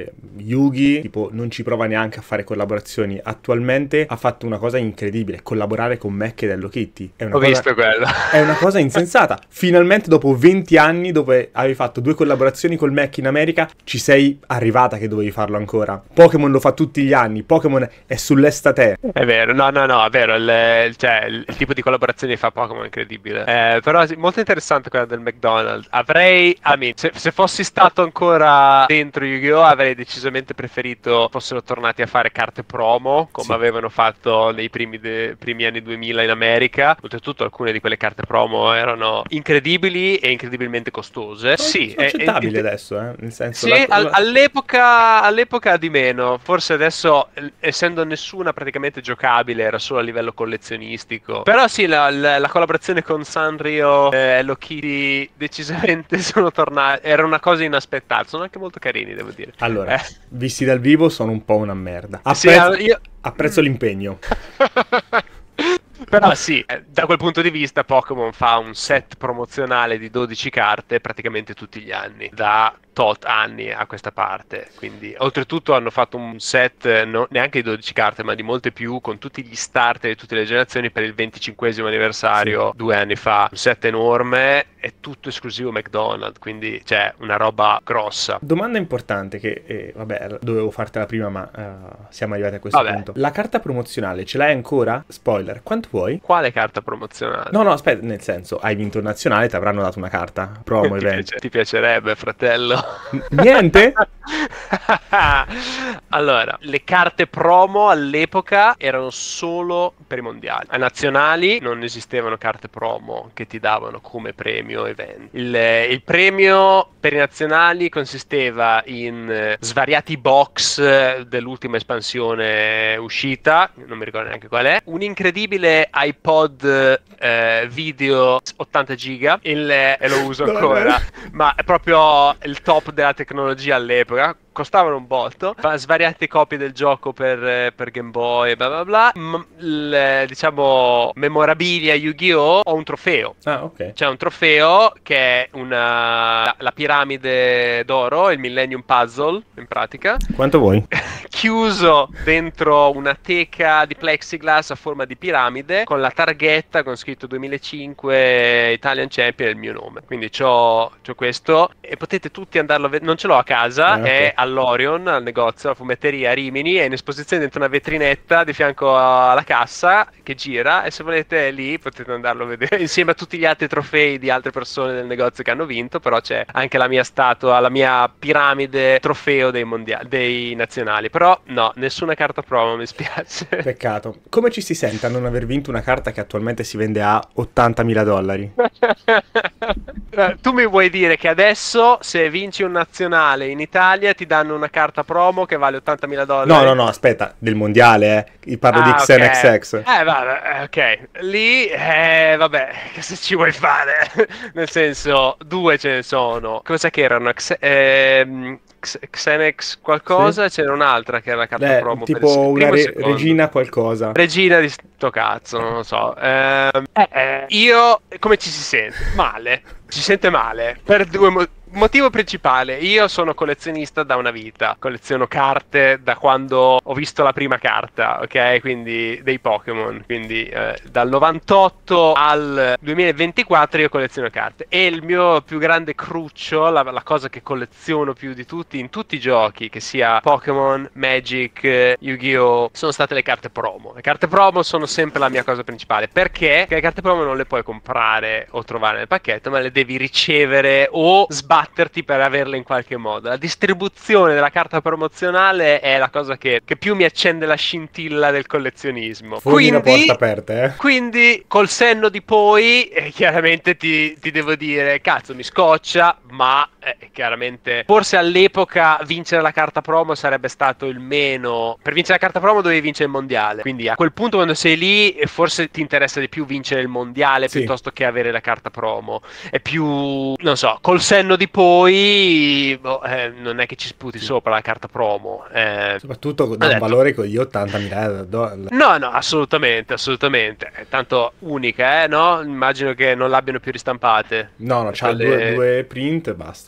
Yugi tipo non ci prova neanche a fare collaborazioni. Attualmente ha fatto una cosa incredibile, collaborare con Mac ed Hello Kitty. Visto quello. È una cosa insensata. Finalmente dopo 20 anni, dove avevi fatto 2 collaborazioni col Mac in America, ci sei arrivata che dovevi farlo ancora. Pokémon lo fa tutti gli anni, Pokémon è sull'estate. È vero, no, è vero, il tipo di collaborazione che fa Pokémon è incredibile. Però sì, molto interessante quella del McDonald's. Se fossi stato ancora dentro Yu-Gi-Oh! Avrei decisamente preferito fossero tornati a fare carte promo, come avevano fatto nei primi anni 2000 in America. Oltretutto alcune di quelle carte promo erano incredibili e incredibilmente costose. Sì, è accettabile adesso, nel senso... Sì, all'epoca di meno. Forse adesso, essendo nessuna praticamente giocabile, era solo a livello collezionistico. Però sì, la collaborazione con Sanrio e Hello Kitty decisamente sono tornati. Era una cosa inaspettata. Sono anche molto carini, devo dire. Allora, visti dal vivo sono un po' una merda. Apprezzo l'impegno. Però sì, da quel punto di vista Pokémon fa un set promozionale di 12 carte praticamente tutti gli anni, da tot anni a questa parte. Quindi oltretutto hanno fatto un set neanche di 12 carte ma di molte più, con tutti gli starter di tutte le generazioni per il 25esimo anniversario 2 anni fa. Un set enorme, è tutto esclusivo McDonald's, quindi c'è una roba grossa. Domanda importante che vabbè, dovevo fartela prima ma siamo arrivati a questo punto. La carta promozionale ce l'hai ancora? Spoiler, quanto vuoi? Quale carta promozionale? No, aspetta, nel senso, hai vinto il nazionale, ti avranno dato una carta promo event. Ti piacerebbe, fratello? Niente? Allora, le carte promo all'epoca erano solo per i mondiali. Ai nazionali non esistevano carte promo che ti davano come premio event. Il premio per i nazionali consisteva in svariati box dell'ultima espansione uscita, non mi ricordo neanche qual è, un incredibile iPod video 80 giga e lo uso ancora, ma è proprio il top della tecnologia all'epoca. Costavano un botto, svariate copie del gioco per Game Boy, bla bla bla. Diciamo, memorabilia Yu-Gi-Oh! Ho un trofeo. Ah, ok. C'è un trofeo che è la piramide d'oro, il Millennium Puzzle, in pratica. Quanto vuoi? Chiuso dentro una teca di plexiglass a forma di piramide, con la targhetta con scritto 2005 Italian Champion e il mio nome. Quindi c'ho questo e potete tutti andarlo a vedere. Non ce l'ho a casa, è all'Orion, al negozio, alla fumetteria a Rimini, è in esposizione dentro una vetrinetta di fianco alla cassa che gira, e se volete lì potete andarlo a vedere insieme a tutti gli altri trofei di altre persone del negozio che hanno vinto. Però c'è anche la mia statua, la mia piramide trofeo dei nazionali. Però no, nessuna carta promo, mi spiace. Peccato. Come ci si sente a non aver vinto una carta che attualmente si vende a $80.000? Tu mi vuoi dire che adesso se vinci un nazionale in Italia ti danno una carta promo che vale $80.000? No, aspetta, del mondiale, parlo di XNXX. Vabbè, ok. Lì, vabbè, cosa ci vuoi fare? Nel senso, 2 ce ne sono. Cos'è che erano? Xenex qualcosa, sì. C'era un'altra che era la carta promo tipo una regina qualcosa. Regina di sto cazzo, non lo so. Io, come ci si sente? Male. Ci sente male per motivo principale. Io sono collezionista da una vita, colleziono carte da quando ho visto la prima carta, ok? Quindi dei Pokémon, quindi dal 98 al 2024 io colleziono carte, e il mio più grande cruccio, la cosa che colleziono più di tutti in tutti i giochi, che sia Pokémon, Magic, Yu-Gi-Oh!, sono state le carte promo. Le carte promo sono sempre la mia cosa principale, perché le carte promo non le puoi comprare o trovare nel pacchetto, ma le devi ricevere o sbatterti per averle in qualche modo. La distribuzione della carta promozionale è la cosa che più mi accende la scintilla del collezionismo. Quindi una porta aperta, Quindi col senno di poi chiaramente ti devo dire, cazzo, mi scoccia, ma chiaramente forse all'epoca vincere la carta promo sarebbe stato il meno. Per vincere la carta promo dovevi vincere il mondiale, quindi a quel punto quando sei lì forse ti interessa di più vincere il mondiale, sì, piuttosto che avere la carta promo. È più, non so, col senno di poi non è che ci sputi sopra la carta promo, soprattutto da un valore con gli $80.000. No, assolutamente, tanto unica, no? Immagino che non l'abbiano più ristampate. No, c'ha due print e basta.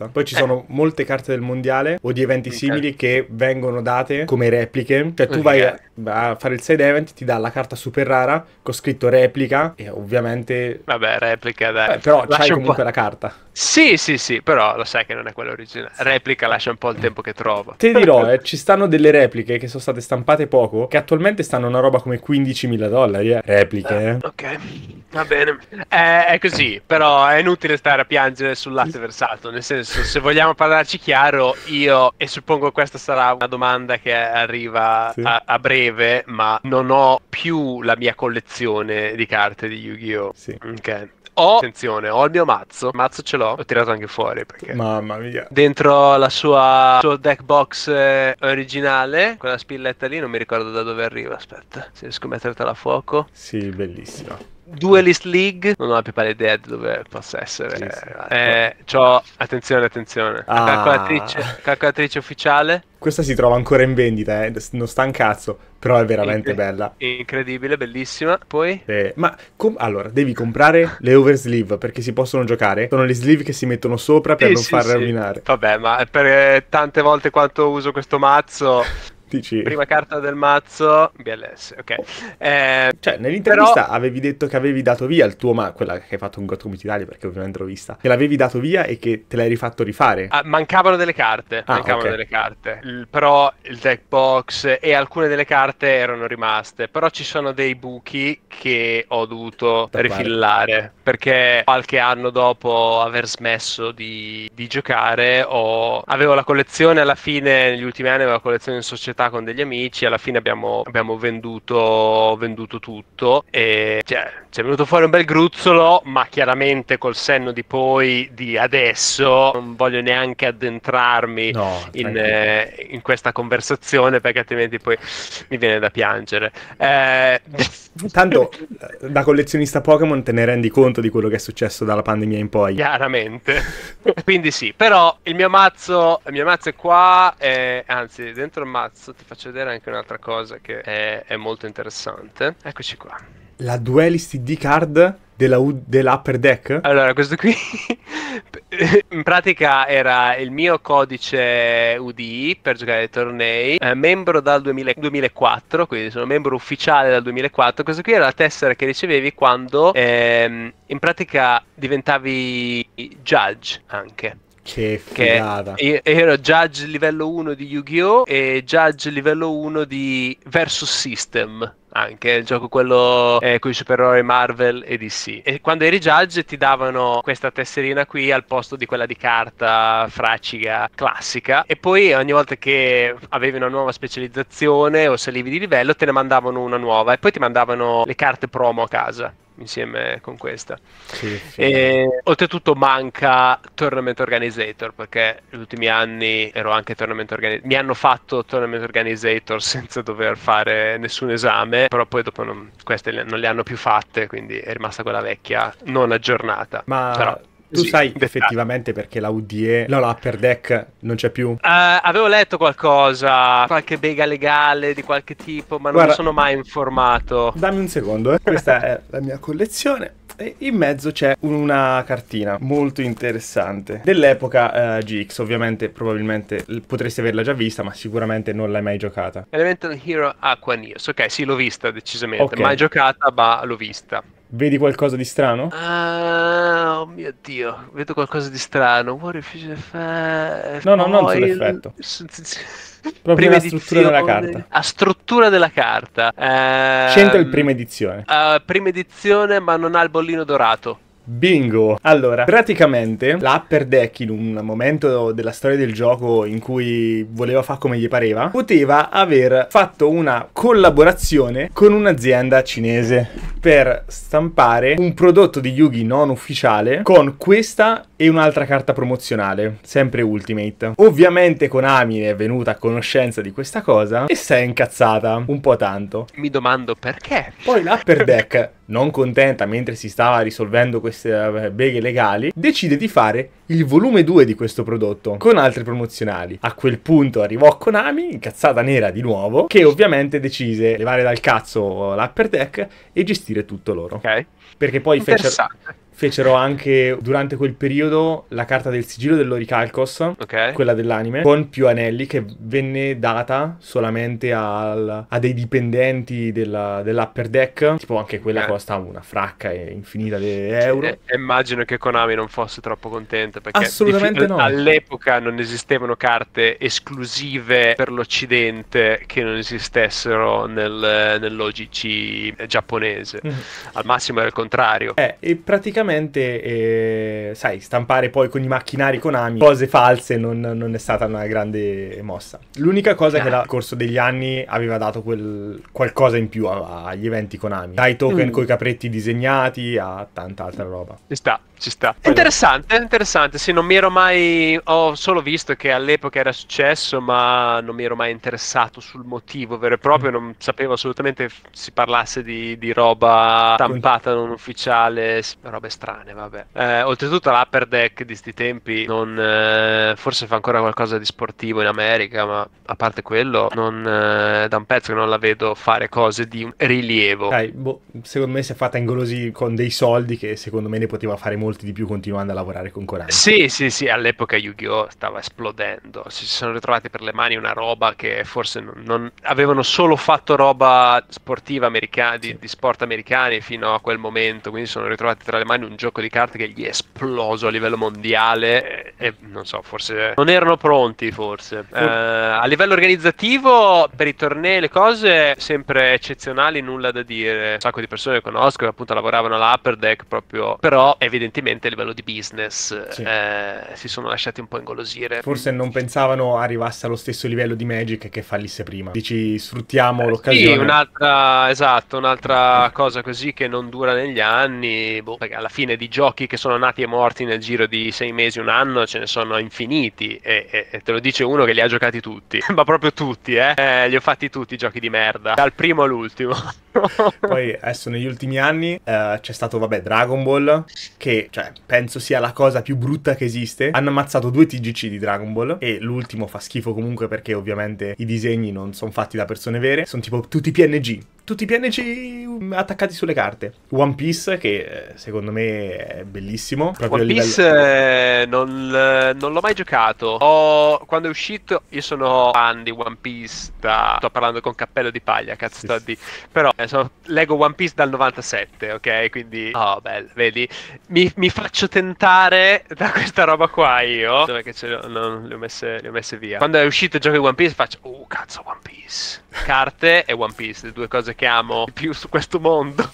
basta. Poi ci sono molte carte del mondiale o di eventi simili che vengono date come repliche. Cioè tu vai a fare il side event, ti dà la carta super rara con scritto replica e ovviamente... Vabbè, replica, dai. Però c'hai comunque la carta. Sì, però lo sai che non è quella originale. Replica lascia un po' il tempo che trova. Ti dirò, ci stanno delle repliche che sono state stampate poco, che attualmente stanno una roba come $15.000, repliche, Ok, va bene. È così, però è inutile stare a piangere sul latte versato, nel senso, se vogliamo parlarci chiaro, io, e suppongo questa sarà una domanda che arriva a breve, ma non ho più la mia collezione di carte di Yu-Gi-Oh! Sì. Ok. Attenzione, ho il mio mazzo ce l'ho tirato anche fuori perché mamma mia, dentro la suo deck box originale, quella spilletta lì, non mi ricordo da dove arriva, aspetta, se riesco a mettertela a fuoco. Sì, bellissima. Duelist League, non ho la più pallida idea di dove possa essere. C'ho, attenzione, la calcolatrice ufficiale. Questa si trova ancora in vendita, non sta un cazzo, però è veramente bella. Incredibile, bellissima. Poi? Allora, devi comprare le oversleeve perché si possono giocare. Sono le sleeve che si mettono sopra per non far rovinare. Vabbè, ma per tante volte quanto uso questo mazzo... Prima carta del mazzo, BLS, ok. Cioè, nell'intervista avevi detto che avevi dato via il tuo, quella che hai fatto in Got Italia, perché ovviamente l'ho vista, che l'avevi dato via e che te l'hai rifatto rifare. Mancavano delle carte, però il deck box e alcune delle carte erano rimaste, però ci sono dei buchi che ho dovuto rifillare, perché qualche anno dopo aver smesso di giocare, avevo la collezione alla fine, negli ultimi anni avevo la collezione in società con degli amici, alla fine abbiamo venduto tutto e ci è venuto fuori un bel gruzzolo, ma chiaramente col senno di poi di adesso non voglio neanche addentrarmi in questa conversazione perché altrimenti poi mi viene da piangere. Tanto da collezionista Pokémon te ne rendi conto di quello che è successo dalla pandemia in poi. Chiaramente. Quindi sì, però il mio mazzo è qua, anzi dentro il mazzo ti faccio vedere anche un'altra cosa che è molto interessante. Eccoci qua. La Duelist ID card dell'Upper Deck? Allora, questo qui in pratica era il mio codice UDI per giocare ai tornei, membro dal 2004, quindi sono membro ufficiale dal 2004. Questo qui era la tessera che ricevevi quando in pratica diventavi judge anche. Che figata. Io ero judge livello 1 di Yu-Gi-Oh! E judge livello 1 di Versus System, anche il gioco quello con i supereroi Marvel e DC. E quando eri judge ti davano questa tesserina qui al posto di quella di carta fraccica classica, e poi ogni volta che avevi una nuova specializzazione o salivi di livello te ne mandavano una nuova e poi ti mandavano le carte promo a casa insieme con questa. E oltretutto manca Tournament Organizator, perché negli ultimi anni ero anche Tournament Organizator, mi hanno fatto Tournament Organizator senza dover fare nessun esame, però poi dopo queste non le hanno più fatte, quindi è rimasta quella vecchia non aggiornata. Però tu sai effettivamente perché la UDE, l'Upper Deck non c'è più? Avevo letto qualcosa, qualche bega legale di qualche tipo, ma non mi sono mai informato. Dammi un secondo, Questa è la mia collezione. E in mezzo c'è una cartina molto interessante dell'epoca GX. Ovviamente probabilmente potresti averla già vista, ma sicuramente non l'hai mai giocata. Elemental Hero Aqua News. Ok, sì, l'ho vista decisamente, mai giocata ma l'ho vista. Vedi qualcosa di strano? Oh mio Dio, vedo qualcosa di strano. No, non sull'effetto. Proprio la struttura della carta. La struttura della carta. C'entra il prima edizione. Prima edizione, ma non ha il bollino dorato. Bingo! Allora, praticamente l'Upper Deck, in un momento della storia del gioco in cui voleva fare come gli pareva, poteva aver fatto una collaborazione con un'azienda cinese per stampare un prodotto di Yu-Gi non ufficiale con questa e un'altra carta promozionale, sempre Ultimate. Ovviamente Konami è venuta a conoscenza di questa cosa e si è incazzata un po' tanto. Mi domando perché. Poi l'Upper Deck, non contenta mentre si stava risolvendo queste beghe legali, decide di fare il volume 2 di questo prodotto con altri promozionali. A quel punto arrivò Konami, incazzata nera di nuovo, che ovviamente decise levare dal cazzo l'Upper Deck e gestire tutto loro. Ok. Perché poi fecero anche durante quel periodo la carta del sigillo dell'Orichalcos, Ok. quella dell'anime, con più anelli, che venne data solamente a dei dipendenti dell'Upper Deck, tipo anche quella costa una fracca infinita di euro. Immagino che Konami non fosse troppo contenta, perché Assolutamente no. all'epoca non esistevano carte esclusive per l'Occidente che non esistessero nell'OGC giapponese. Al massimo era il contrario. E praticamente, sai, stampare poi con i macchinari Konami cose false non è stata una grande mossa. L'unica cosa che nel corso degli anni aveva dato qualcosa in più agli eventi Konami. Dai token coi capretti disegnati a tanta altra roba. Ci sta. Interessante. Sì, non mi ero mai... Ho solo visto che all'epoca era successo, ma non mi ero mai interessato sul motivo vero e proprio. Non sapevo assolutamente si parlasse di roba stampata non ufficiale, robe strane, vabbè. Oltretutto l'Upper Deck di sti tempi forse fa ancora qualcosa di sportivo in America, ma a parte quello da un pezzo che non la vedo fare cose di rilievo. Secondo me si è fatta ingolosire con dei soldi che secondo me ne poteva fare molti di più continuando a lavorare con Konami. Sì, all'epoca Yu-Gi-Oh! Stava esplodendo, si sono ritrovati per le mani una roba che forse non avevano solo fatto roba sportiva americana, di sport americani fino a quel momento, quindi sono ritrovati tra le mani un gioco di carte che gli è esploso a livello mondiale e non so, forse non erano pronti forse. A livello organizzativo, per i tornei, le cose sempre eccezionali, nulla da dire. Un sacco di persone che conosco che appunto lavoravano all'Upper Deck proprio, però evidentemente a livello di business si sono lasciati un po' ingolosire. Forse non pensavano arrivasse allo stesso livello di Magic che fallisse prima. Dici, sfruttiamo l'occasione. Sì, un'altra cosa così che non dura negli anni, perché alla fine di giochi che sono nati e morti nel giro di 6 mesi, un anno, ce ne sono infiniti e te lo dice uno che li ha giocati tutti, ma proprio tutti, li ho fatti tutti i giochi di merda, dal primo all'ultimo. Poi adesso negli ultimi anni c'è stato Dragon Ball, che penso sia la cosa più brutta che esiste. Hanno ammazzato 2 TGC di Dragon Ball e l'ultimo fa schifo comunque perché ovviamente i disegni non sono fatti da persone vere, sono tipo tutti PNG attaccati sulle carte. One Piece, che secondo me è bellissimo. One Piece non l'ho mai giocato. Quando è uscito, io sono fan di One Piece sto parlando con cappello di paglia, cazzo sto a di. Però leggo One Piece dal 97, ok? Quindi, bello, vedi? Mi faccio tentare da questa roba qua io. Dove che le ho messe via. Quando è uscito il gioco di One Piece faccio, cazzo, One Piece. Carte e One Piece, le due cose che amo di più su questo mondo.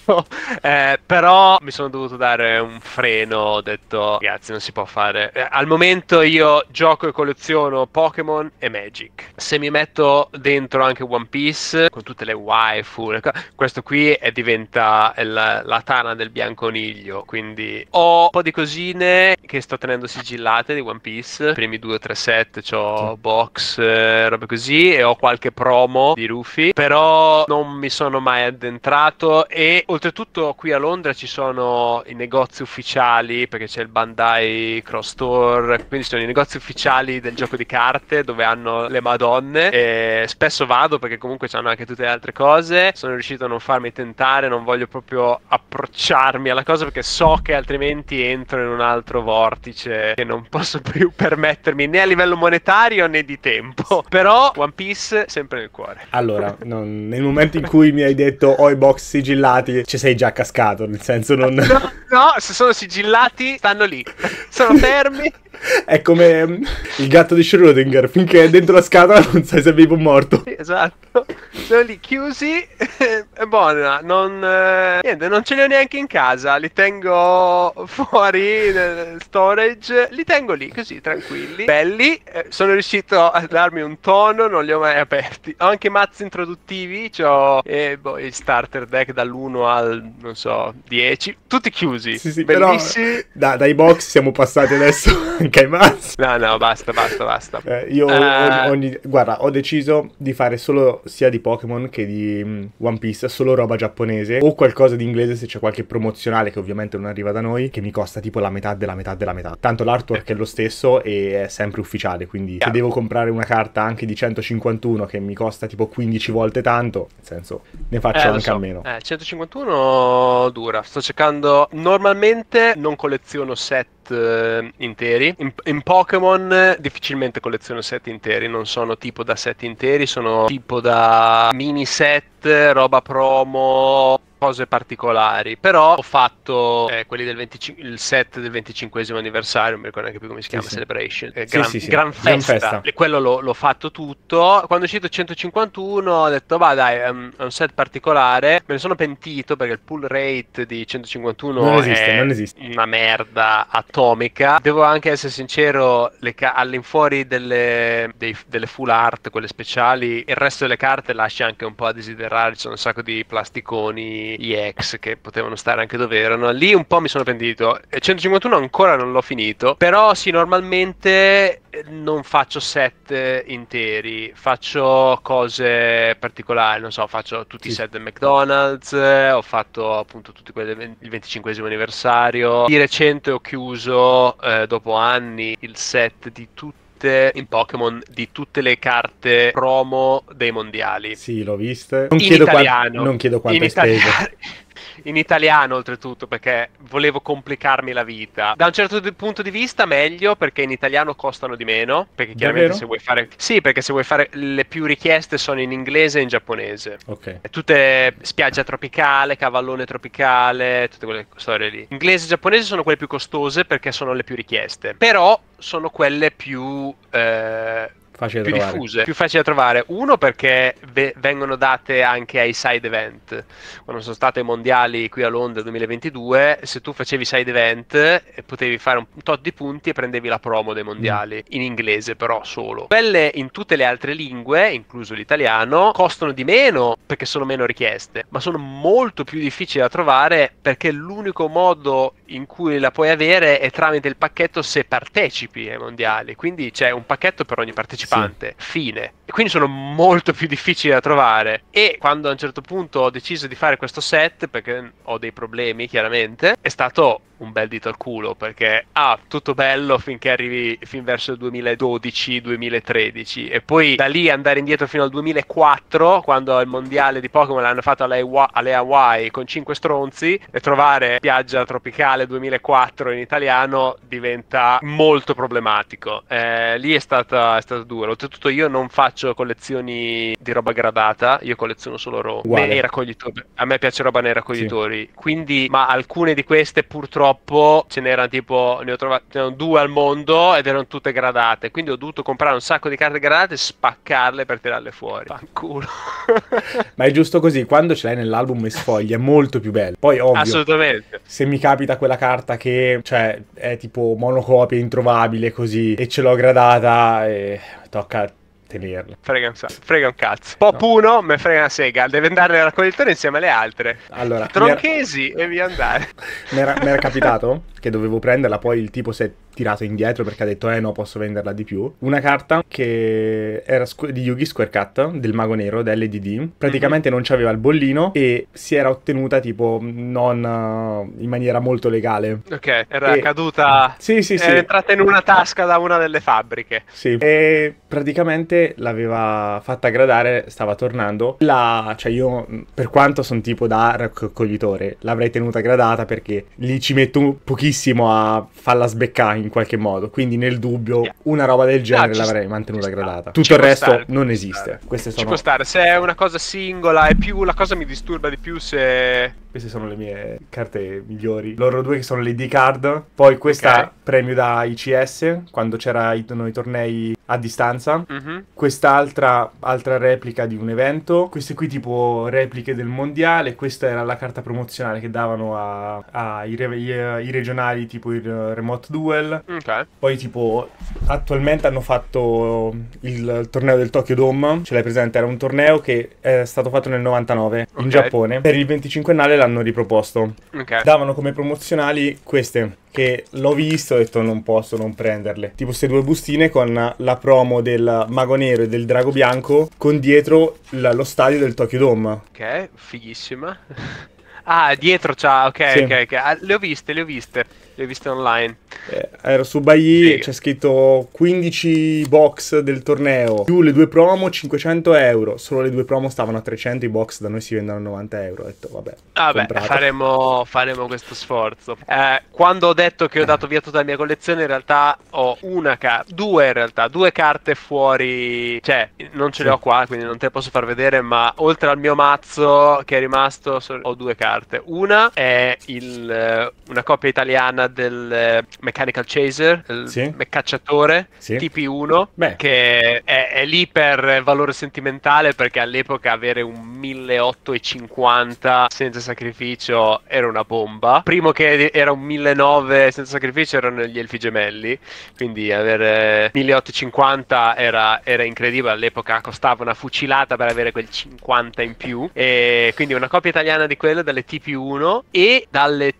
Però mi sono dovuto dare un freno, ho detto, ragazzi, non si può fare. Al momento io gioco e colleziono Pokémon e Magic. Se mi metto dentro anche One Piece, con tutte le waifu, questo qui diventa la tana del bianconiglio. Quindi ho un po' di cosine che sto tenendo sigillate di One Piece. I primi 2 o 3 set, c'ho box, robe così, e ho qualche promo di Rufy, però non mi sono mai addentrato. E oltretutto qui a Londra ci sono i negozi ufficiali, perché c'è il Bandai Cross Store, quindi ci sono i negozi ufficiali del gioco di carte dove hanno le madonne, e spesso vado perché comunque c'hanno anche tutte le altre cose. Sono riuscito a non farmi tentare, non voglio proprio approcciarmi alla cosa perché so che altrimenti entro in un altro vortice che non posso più permettermi né a livello monetario né di tempo. Però One Piece sempre nel cuore. Allora, nel momento in cui mi hai detto ho i box sigillati, ci sei già cascato, nel senso non... No, se sono sigillati stanno lì, sono fermi. È come il gatto di Schrödinger, finché è dentro la scatola non sai se è vivo o morto. Sì, esatto, sono lì chiusi, è buona, niente, non ce li ho neanche in casa, li tengo fuori nel storage, li tengo lì così tranquilli, belli. Sono riuscito a darmi un tono, non li ho mai aperti. Ho anche mazzi introduttivi, c'ho i starter deck dall'1 al, non so, 10, tutti chiusi, sì, bellissimi. Però dai box siamo passati adesso anche ai mazzi. No, basta. Guarda, ho deciso di fare solo sia di Pokémon che di One Piece, solo roba giapponese o qualcosa di inglese se c'è qualche promozionale che ovviamente non arriva da noi, che mi costa tipo la metà della metà della metà. Tanto l'artwork è lo stesso e è sempre ufficiale, quindi se devo comprare una carta anche di 151 che mi costa tipo 15 volte tanto, nel senso ne faccio anche a meno. 151 dura. Sto cercando, normalmente non colleziono set interi. In Pokémon difficilmente colleziono set interi, non sono tipo da set interi, sono tipo da mini set, roba promo, cose particolari. Però ho fatto quelli del il set del 25esimo anniversario, non mi ricordo neanche più come si chiama, Celebration, Gran Festa. E quello l'ho fatto tutto. Quando è uscito 151 ho detto va dai, è un set particolare. Me ne sono pentito perché il pull rate di 151 non esiste. Una merda atomica. Devo anche essere sincero, all'infuori delle full art, quelle speciali, il resto delle carte lascia anche un po' a desiderare. Ci sono un sacco di plasticoni EX che potevano stare anche dove erano. Lì un po' mi sono pentito. 151 ancora non l'ho finito, però sì, normalmente non faccio set interi, faccio cose particolari, non so, faccio tutti i set del McDonald's, ho fatto appunto tutti quelli del 25esimo anniversario. Di recente ho chiuso dopo anni il set di tutti in Pokémon di tutte le carte promo dei mondiali. Sì, l'ho viste. Non chiedo quanto hai speso. In italiano oltretutto, perché volevo complicarmi la vita. Da un certo punto di vista meglio, perché in italiano costano di meno, perché chiaramente se vuoi fare perché se vuoi fare le più richieste sono in inglese e in giapponese. Ok. Tutte spiaggia tropicale, cavallone tropicale, tutte quelle storie lì. Inglese e giapponese sono quelle più costose perché sono le più richieste, però sono quelle più diffuse, più facili da trovare. Uno perché vengono date anche ai side event. Quando sono state ai mondiali qui a Londra 2022, se tu facevi side event potevi fare un tot di punti e prendevi la promo dei mondiali in inglese, però solo. Quelle in tutte le altre lingue, incluso l'italiano, costano di meno perché sono meno richieste, ma sono molto più difficili da trovare perché l'unico modo in cui la puoi avere è tramite il pacchetto se partecipi ai mondiali, quindi c'è un pacchetto per ogni partecipante. Fine. E quindi sono molto più difficili da trovare. E quando a un certo punto ho deciso di fare questo set, perché ho dei problemi chiaramente, è stato un bel dito al culo, perché tutto bello finché arrivi fin verso il 2012-2013 e poi da lì andare indietro fino al 2004, quando il mondiale di Pokémon l'hanno fatto alle Hawaii con 5 stronzi, e trovare Spiaggia Tropicale 2004 in italiano diventa molto problematico. Lì è stato duro. Oltretutto io non faccio collezioni di roba gradata, io colleziono solo nei raccoglitori. A me piace roba nei raccoglitori, quindi, ma alcune di queste purtroppo ce n'erano tipo, ne ho trovate 2 al mondo ed erano tutte gradate, quindi ho dovuto comprare un sacco di carte gradate e spaccarle per tirarle fuori. Fanculo. Ma è giusto così, quando ce l'hai nell'album e sfogli è molto più bello. Poi ovvio, assolutamente, se mi capita quella carta che è tipo monocopia introvabile così e ce l'ho gradata, tocca tenerla. Frega un cazzo. Pop 1 me frega una sega, deve andare nel raccoglitore insieme alle altre. Allora, tronchesi e via andare. Mi era capitato che dovevo prenderla, poi il tipo si è tirato indietro perché ha detto no, posso venderla di più. Una carta che era di Yu-Gi Square Cut del Mago Nero dell'LDD, praticamente non c'aveva il bollino e si era ottenuta tipo non in maniera molto legale. Ok, era caduta. Sì. Era entrata in una tasca da una delle fabbriche. Sì. E praticamente l'aveva fatta gradare, stava tornando. Cioè io, per quanto sono tipo da raccoglitore, l'avrei tenuta gradata perché lì ci metto pochissimo a farla sbeccare in qualche modo, quindi nel dubbio una roba del genere l'avrei mantenuta gradata. Tutto il resto non esiste. Queste sono... Ci può stare, se è una cosa singola è più, la cosa mi disturba di più se... Queste sono le mie carte migliori. Loro due che sono le ID card. Poi questa premio da ICS, quando c'erano i tornei a distanza. Quest'altra replica di un evento. Queste qui tipo repliche del mondiale. Questa era la carta promozionale che davano ai regionali, tipo il Remote Duel. Poi tipo attualmente hanno fatto il torneo del Tokyo Dome. Ce l'hai presente? Era un torneo che è stato fatto nel 99 in Giappone. Per il 25ennale l'hanno riproposto. Ok. Davano come promozionali queste, che l'ho visto e ho detto non posso non prenderle. Tipo queste due bustine con la promo del Mago Nero e del Drago Bianco, con dietro lo stadio del Tokyo Dome. Ok, fighissima. Ah, dietro c'ha, ok, Sì. ok. Ah, le ho viste online. Ero su Baiyi, Figa. c'è scritto 15 box del torneo, più le due promo 500 euro. Solo le due promo stavano a 300, i box da noi si vendono a 90 euro. Ho detto vabbè, Vabbè, comprato. faremo questo sforzo. Quando ho detto che ho dato via tutta la mia collezione, in realtà ho due carte fuori, cioè non ce le Sì. ho qua, quindi non te le posso far vedere, ma oltre al mio mazzo che è rimasto, ho due carte. Una è una copia italiana del Mechanical Chaser, il Sì. cacciatore Sì. TP1, Beh. che è lì per valore sentimentale, perché all'epoca avere un 1850 senza sacrificio era una bomba. Primo che era un 1900 senza sacrificio erano gli Elfi Gemelli, quindi avere 1850 era incredibile. All'epoca costava una fucilata per avere quel 50 in più, e quindi una copia italiana di quello dalle TP1 e dalle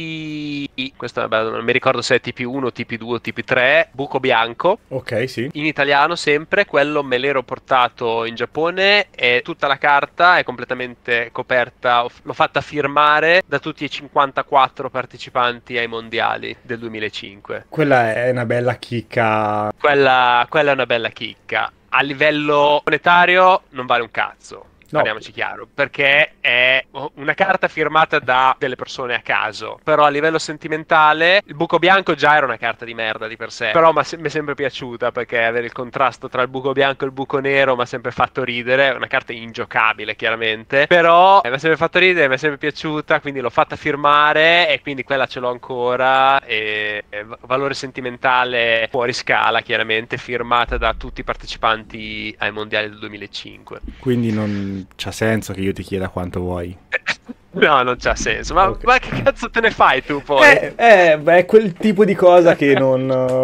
TP, questo vabbè, non mi ricordo se è TP1, TP2 o TP3, Buco Bianco. Ok, sì. In italiano sempre, quello me l'ero portato in Giappone e tutta la carta è completamente coperta, l'ho fatta firmare da tutti i 54 partecipanti ai mondiali del 2005. Quella è una bella chicca. Quella è una bella chicca. A livello monetario non vale un cazzo. No. Parliamoci chiaro, perché è una carta firmata da delle persone a caso. Però a livello sentimentale, il Buco Bianco già era una carta di merda di per sé. Però mi è sempre piaciuta, perché avere il contrasto tra il Buco Bianco e il Buco Nero mi ha sempre fatto ridere. È una carta ingiocabile, chiaramente. Però mi ha sempre fatto ridere, mi è sempre piaciuta, quindi l'ho fatta firmare e quindi quella ce l'ho ancora. E valore sentimentale fuori scala, chiaramente, firmata da tutti i partecipanti ai mondiali del 2005. Quindi non c'ha senso che io ti chieda quanto vuoi. No, non c'ha senso. Ma, Ok. ma che cazzo te ne fai tu poi? Beh, è quel tipo di cosa che non...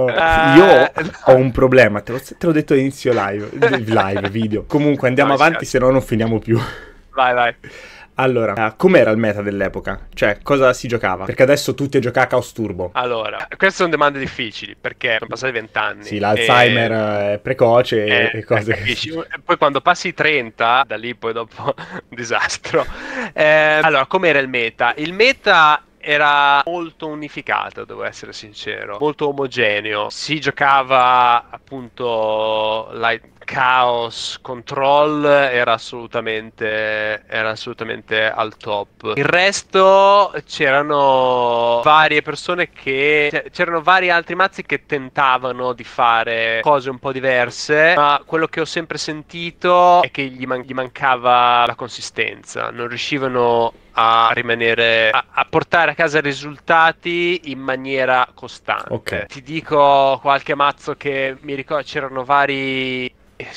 Io ho un problema, te l'ho detto all'inizio live, video. Comunque andiamo No, avanti, scherzo. se no non finiamo più. Vai. Allora, com'era il meta dell'epoca? Cioè, cosa si giocava? Perché adesso tutti a giocare a Chaos Turbo. Allora, queste sono domande difficili, perché sono passati 20 anni. Sì, l'Alzheimer è precoce e cose capisci? E poi quando passi i 30, da lì poi dopo un disastro. Allora, com'era il meta? Il meta era molto unificato, devo essere sincero, molto omogeneo. Si giocava appunto Chaos Control, era assolutamente al top. Il resto c'erano varie persone c'erano vari altri mazzi che tentavano di fare cose un po' diverse, ma quello che ho sempre sentito è che gli mancava la consistenza, non riuscivano a rimanere a portare a casa risultati in maniera costante. Ok. Ti dico qualche mazzo che mi ricordo, c'erano vari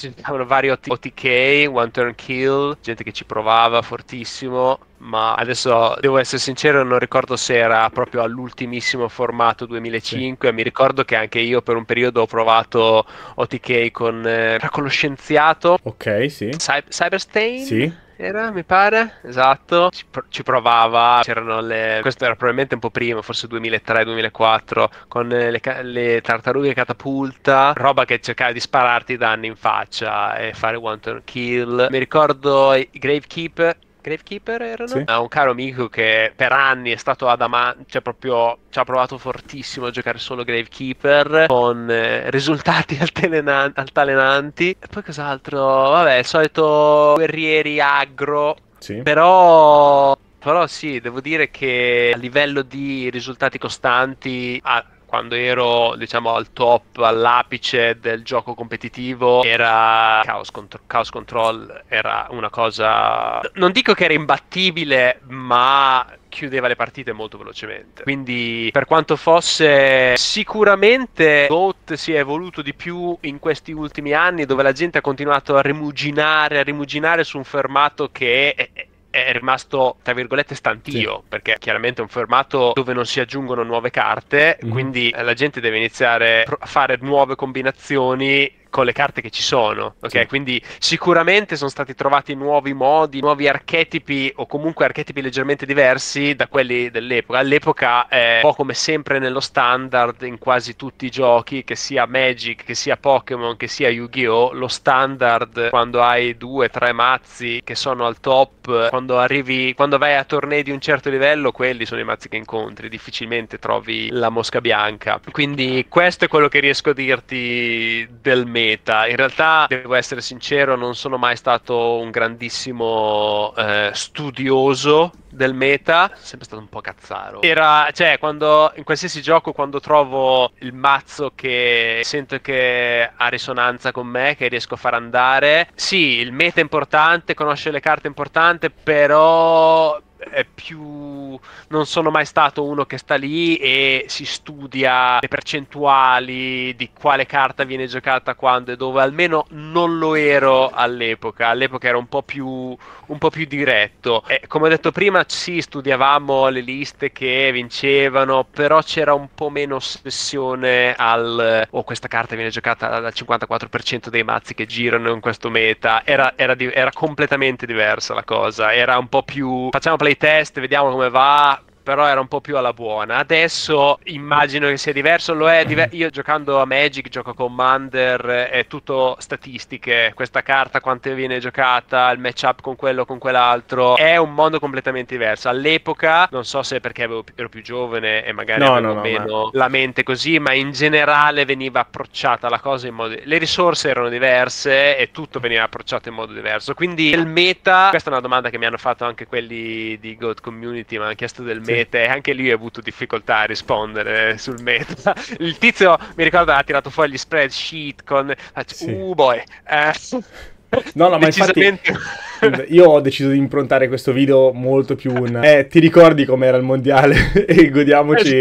OTK, One Turn Kill, gente che ci provava fortissimo, ma adesso devo essere sincero, non ricordo se era proprio all'ultimissimo formato 2005. Mi ricordo che anche io per un periodo ho provato OTK con lo scienziato. Ok, sì. Cyberstain? Sì. Era, mi pare, esatto. Ci provava. C'erano questo era probabilmente un po' prima, forse 2003-2004, con le tartarughe catapulta, roba che cercava di spararti danni in faccia e fare one turn kill. Mi ricordo i Gravekeeper erano? Sì. Un caro amico che per anni è stato cioè proprio ci ha provato fortissimo a giocare solo Gravekeeper con risultati altalenanti. E poi cos'altro? Vabbè, il solito guerrieri aggro. Sì. Però sì, devo dire che a livello di risultati costanti, quando ero, diciamo, al top, all'apice del gioco competitivo, era Chaos Control era una cosa, non dico che era imbattibile, ma chiudeva le partite molto velocemente. Quindi, per quanto fosse, sicuramente GOAT si è evoluto di più in questi ultimi anni, dove la gente ha continuato a rimuginare su un formato che è rimasto, tra virgolette, stantio, Sì. perché chiaramente è un formato dove non si aggiungono nuove carte, quindi la gente deve iniziare a fare nuove combinazioni con le carte che ci sono, ok? Sì. Quindi sicuramente sono stati trovati nuovi modi, nuovi archetipi o comunque archetipi leggermente diversi da quelli dell'epoca. All'epoca è un po' come sempre nello standard in quasi tutti i giochi, che sia Magic, che sia Pokémon, che sia Yu-Gi-Oh! Lo standard, quando hai 2-3 mazzi che sono al top, quando vai a tornei di un certo livello, quelli sono i mazzi che incontri, difficilmente trovi la mosca bianca. Quindi questo è quello che riesco a dirti del meta. In realtà, devo essere sincero, non sono mai stato un grandissimo studioso del meta, sempre stato un po' cazzaro. Cioè, quando in qualsiasi gioco, quando trovo il mazzo che sento che ha risonanza con me, che riesco a far andare, sì, il meta è importante, conoscere le carte è importante, però è più... non sono mai stato uno che sta lì e si studia le percentuali di quale carta viene giocata quando e dove, almeno non lo ero all'epoca. All'epoca ero un po' più diretto. E, come ho detto prima, sì, studiavamo le liste che vincevano, però c'era un po' meno ossessione al questa carta viene giocata dal 54% dei mazzi che girano in questo meta. Era completamente diversa la cosa. Era un po' più facciamo playtest, vediamo come va. Però era un po' più alla buona. Adesso immagino che sia diverso. Lo è. Io giocando a Magic, gioco a Commander, è tutto statistiche. Questa carta quante viene giocata, il matchup con quello o con quell'altro. È un mondo completamente diverso. All'epoca, non so se perché ero più giovane e magari avevo meno la mente così, ma in generale veniva approcciata la cosa in modo... Le risorse erano diverse e tutto veniva approcciato in modo diverso. Quindi il meta, questa è una domanda che mi hanno fatto anche quelli di God Community, mi hanno chiesto del meta. E anche lì ho avuto difficoltà a rispondere sul meta. Il tizio, mi ricordo, ha tirato fuori gli spreadsheet con boy. No, ma decisamente... infatti io ho deciso di improntare questo video molto più ti ricordi com'era il mondiale? E godiamoci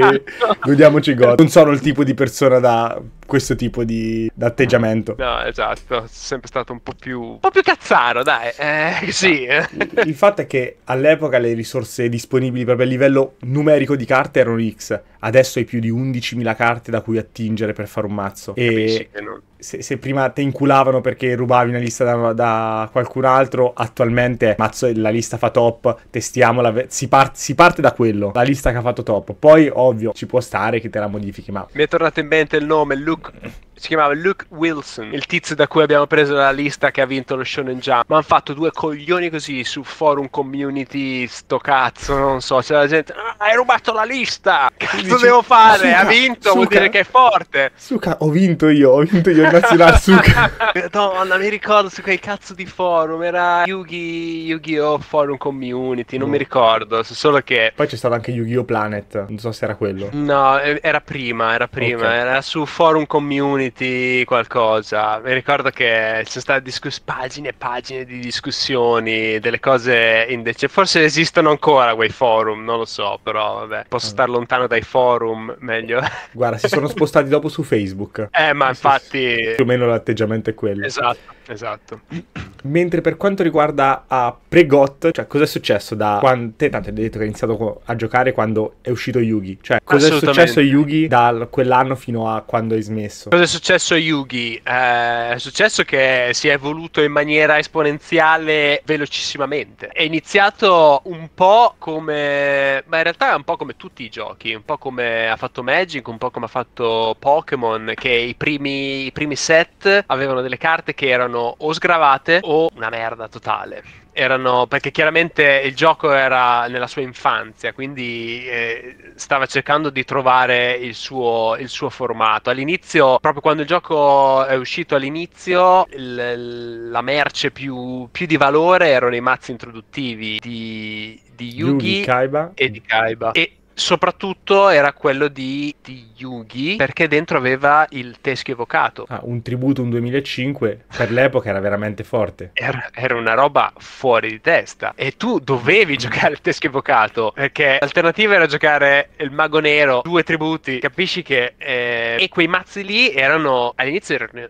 God. Non sono il tipo di persona da questo tipo di atteggiamento. No, esatto, sono sempre stato un po' più cazzaro, dai. Sì. Il fatto è che all'epoca le risorse disponibili proprio a livello numerico di carte erano X. Adesso hai più di 11.000 carte da cui attingere per fare un mazzo. E se prima te inculavano perché rubavi una lista da qualcun altro, attualmente mazzo, la lista fa top, testiamola, si parte da quello, la lista che ha fatto top. Poi ovvio ci può stare che te la modifichi, ma mi è tornato in mente il nome si chiamava Luke Wilson, il tizio da cui abbiamo preso la lista che ha vinto lo Shonen Jump. Ma hanno fatto due coglioni così su forum community, sto cazzo, non so, c'è la gente, hai rubato la lista, cazzo devo fare? Ha vinto, vuol dire che è forte. Suka, ho vinto io il nazionale Suka. Madonna, mi ricordo su quei cazzo di forum, era Yu-Gi-Oh! Forum community, non mi ricordo, solo che... Poi c'è stato anche Yu-Gi-Oh! Planet, non so se era quello. No, era prima, okay. Era su forum community qualcosa. Mi ricordo che ci sono state pagine e pagine di discussioni, delle cose indecenti. Forse esistono ancora quei forum, non lo so, però vabbè, posso star lontano dai forum, meglio. Guarda, si sono spostati dopo su Facebook. Ma infatti... Più o meno l'atteggiamento è quello. Esatto. Mentre per quanto riguarda a pre-GOT, cioè cosa è successo da quando te, tanto hai detto che hai iniziato a giocare quando è uscito Yugi, cioè cosa è successo a Yugi da quell'anno fino a quando hai smesso? Cosa è successo a Yugi? È successo che si è evoluto in maniera esponenziale velocissimamente. È iniziato un po' come... ma in realtà è un po' come tutti i giochi, un po' come ha fatto Magic, un po' come ha fatto Pokémon, che i primi set avevano delle carte che erano o sgravate o una merda totale. Perché chiaramente il gioco era nella sua infanzia, quindi stava cercando di trovare il suo formato. All'inizio, proprio quando il gioco è uscito all'inizio, la merce più di valore erano i mazzi introduttivi di Yugi Kaiba. E di Kaiba. E soprattutto era quello di Yugi, perché dentro aveva il teschio evocato. Un tributo, un 2005, per l'epoca era veramente forte. Era una roba fuori di testa. E tu dovevi giocare il teschio evocato, perché l'alternativa era giocare il mago nero, 2 tributi. Capisci che... E quei mazzi lì all'inizio erano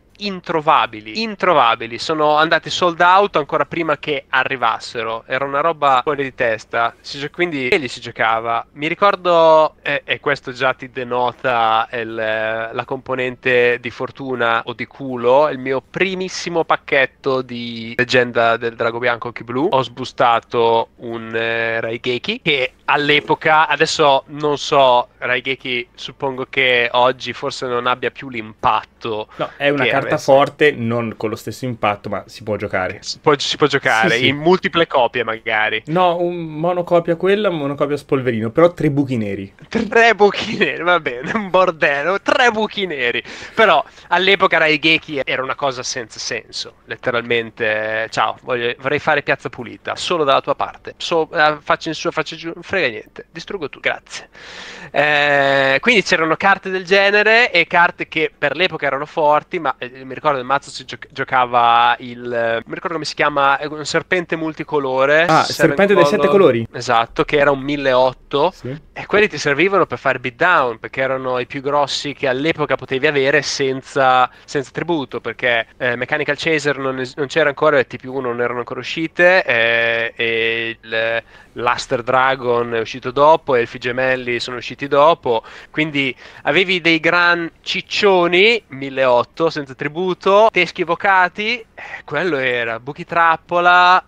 introvabili. Sono andati sold out ancora prima che arrivassero. Era una roba fuori di testa. Quindi lì si giocava. Mi ricordo ricordo, e questo già ti denota la componente di fortuna o di culo, il mio primissimo pacchetto di Leggenda del Drago Bianco Occhi Blu, ho sbustato un Raigeki che all'epoca, adesso non so, Raigeki suppongo che oggi forse non abbia più l'impatto. No, è una carta forte, non con lo stesso impatto, ma si può giocare. Si può giocare, in multiple copie magari. No, un monocopia quella, un monocopia spolverino, però 3 buchi neri. 3 buchi neri, va bene, un bordello, 3 buchi neri. Però all'epoca Raigeki era una cosa senza senso, letteralmente. Ciao, vorrei fare piazza pulita, solo dalla tua parte. Faccia in su, faccia giù, non frega niente, distruggo tu, grazie. Quindi c'erano carte del genere e carte che per l'epoca erano forti, ma mi ricordo nel mazzo si giocava mi ricordo come si chiama, un serpente multicolore. Ah, serpente dei 7 colori. Esatto, che era un 1800. Sì. E quelli ti servivano per fare beatdown, perché erano i più grossi che all'epoca potevi avere senza tributo, perché Mechanical Chaser non c'era ancora, le TP1 non erano ancora uscite, e l'Aster Dragon è uscito dopo, e i Gemelli sono usciti dopo, quindi avevi dei gran ciccioni 1800 senza tributo, teschi evocati, quello era buchi trappola,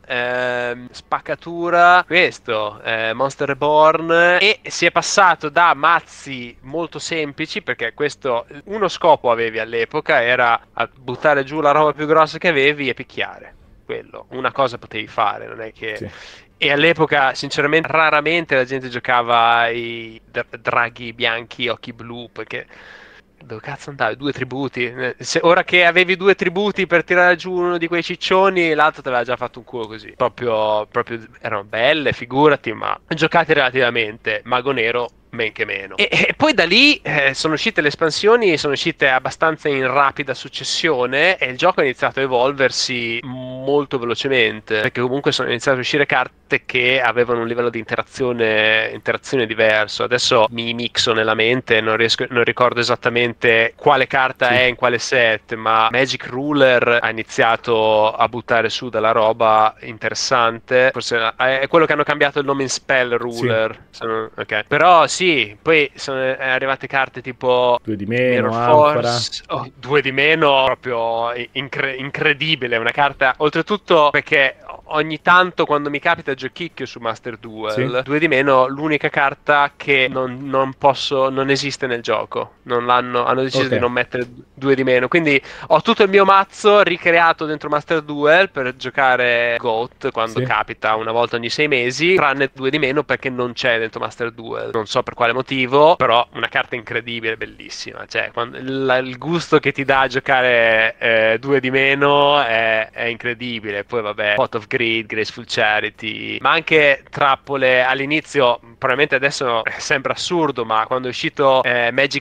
spaccatura, questo Monster Reborn, e si è passato da mazzi molto semplici, perché questo, uno scopo avevi all'epoca, era a buttare giù la roba più grossa che avevi e picchiare. Quello, una cosa potevi fare, non è che... Sì. E all'epoca, sinceramente, raramente la gente giocava i draghi bianchi, occhi blu, perché dove cazzo andavi? 2 tributi? Ora che avevi 2 tributi per tirare giù uno di quei ciccioni, l'altro te l'aveva già fatto un culo così. Proprio erano belle, figurati, ma giocate relativamente. Mago Nero men che meno. E poi da lì sono uscite le espansioni, sono uscite abbastanza in rapida successione, e il gioco ha iniziato a evolversi molto velocemente, perché comunque sono iniziate a uscire carte che avevano un livello di interazione diverso. Adesso mi mixo nella mente, non ricordo esattamente quale carta è in quale set, ma Magic Ruler ha iniziato a buttare su della roba interessante. Forse è quello che hanno cambiato il nome in Spell Ruler. Okay. Però sì, poi sono arrivate carte tipo 2 di meno, Mirror Force, 2 di meno, proprio incredibile, una carta, oltretutto perché ogni tanto quando mi capita giochicchio su Master Duel, 2 di meno, l'unica carta che non esiste nel gioco, hanno deciso di non mettere 2 di meno, quindi ho tutto il mio mazzo ricreato dentro Master Duel per giocare GOAT quando capita una volta ogni 6 mesi, tranne 2 di meno perché non c'è dentro Master Duel, non so per quale motivo, però una carta incredibile, bellissima, cioè il gusto che ti dà a giocare 2 di meno è incredibile. Poi vabbè, Pot of Greed, Graceful Charity, ma anche trappole all'inizio, probabilmente adesso sembra assurdo, ma quando è uscito Magic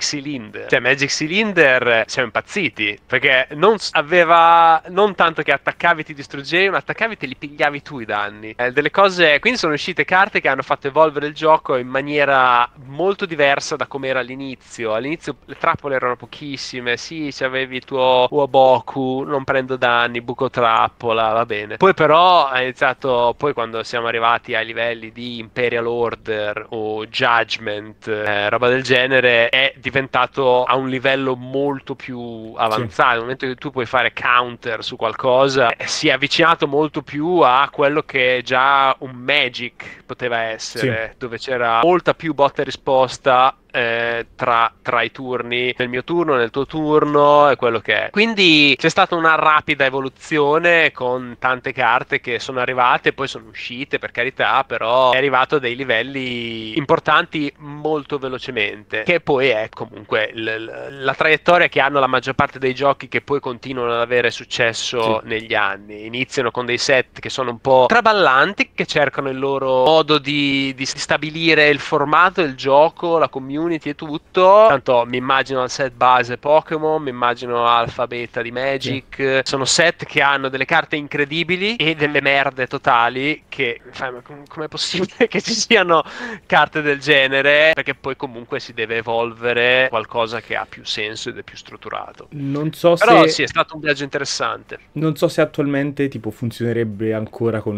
Cylinder siamo impazziti, perché non tanto che attaccavi ti distruggevi, ma attaccavi e te li pigliavi tu i danni, delle cose. Quindi sono uscite carte che hanno fatto evolvere il gioco in maniera molto diversa da come era all'inizio le trappole erano pochissime, sì, c'avevi il tuo Uoboku, non prendo danni, buco trappola, va bene. Poi però è iniziato, poi quando siamo arrivati ai livelli di Imperial Order o Judgment, roba del genere, è diventato a un livello molto più avanzato. Nel momento che tu puoi fare counter su qualcosa, si è avvicinato molto più a quello che già un Magic poteva essere, dove c'era molta più botta e risposta tra i turni, nel mio turno, nel tuo turno, e quello che è. Quindi c'è stata una rapida evoluzione con tante carte che sono arrivate, poi sono uscite, per carità, però è arrivato a dei livelli importanti molto velocemente, che poi è comunque la traiettoria che hanno la maggior parte dei giochi che poi continuano ad avere successo negli anni. Iniziano con dei set che sono un po' traballanti, che cercano il loro modo di stabilire il formato, il gioco, la community e tutto. Tanto mi immagino al set base Pokémon, mi immagino Alpha Beta di Magic, sono set che hanno delle carte incredibili e delle merde totali, che com'è possibile che ci siano carte del genere? Perché poi comunque si deve evolvere qualcosa che ha più senso ed è più strutturato. Però sì, è stato un viaggio interessante. Non so se attualmente tipo funzionerebbe ancora con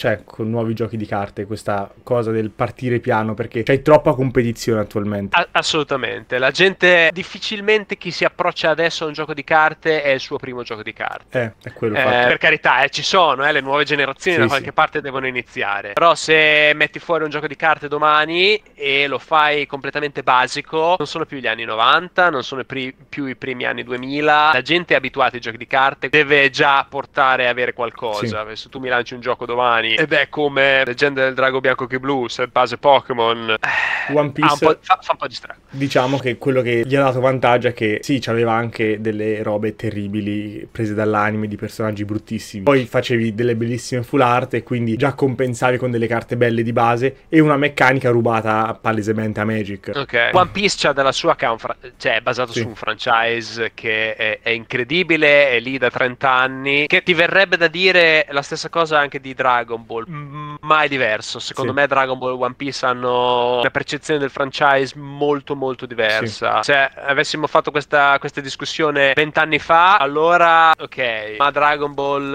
cioè con nuovi giochi di carte, questa cosa del partire piano, perché c'hai troppa competizione attualmente. Assolutamente, la gente difficilmente chi si approccia adesso a un gioco di carte è il suo primo gioco di carte. È quello il fatto. Per carità, ci sono, le nuove generazioni Sì, da qualche parte devono iniziare. Però se metti fuori un gioco di carte domani e lo fai completamente basico, non sono più gli anni 90, non sono più i primi anni 2000. La gente è abituata ai giochi di carte, deve già portare a avere qualcosa. Se tu mi lanci un gioco domani ed è come Leggenda del Drago Bianco che Blu, se base Pokémon, One Piece fa un po' di strano. Diciamo che quello che gli ha dato vantaggio è che sì, c'aveva anche delle robe terribili prese dall'anime di personaggi bruttissimi. Poi facevi delle bellissime full art e quindi già compensavi con delle carte belle di base e una meccanica rubata palesemente a Magic. Ok. One Piece c'ha della sua che è basato su un franchise che è incredibile, è lì da 30 anni, che ti verrebbe da dire la stessa cosa anche di Dragon Ball, ma è diverso. Secondo me Dragon Ball e One Piece hanno una percezione del franchise molto molto diversa. Se avessimo fatto questa discussione 20 anni fa, allora ok, ma Dragon Ball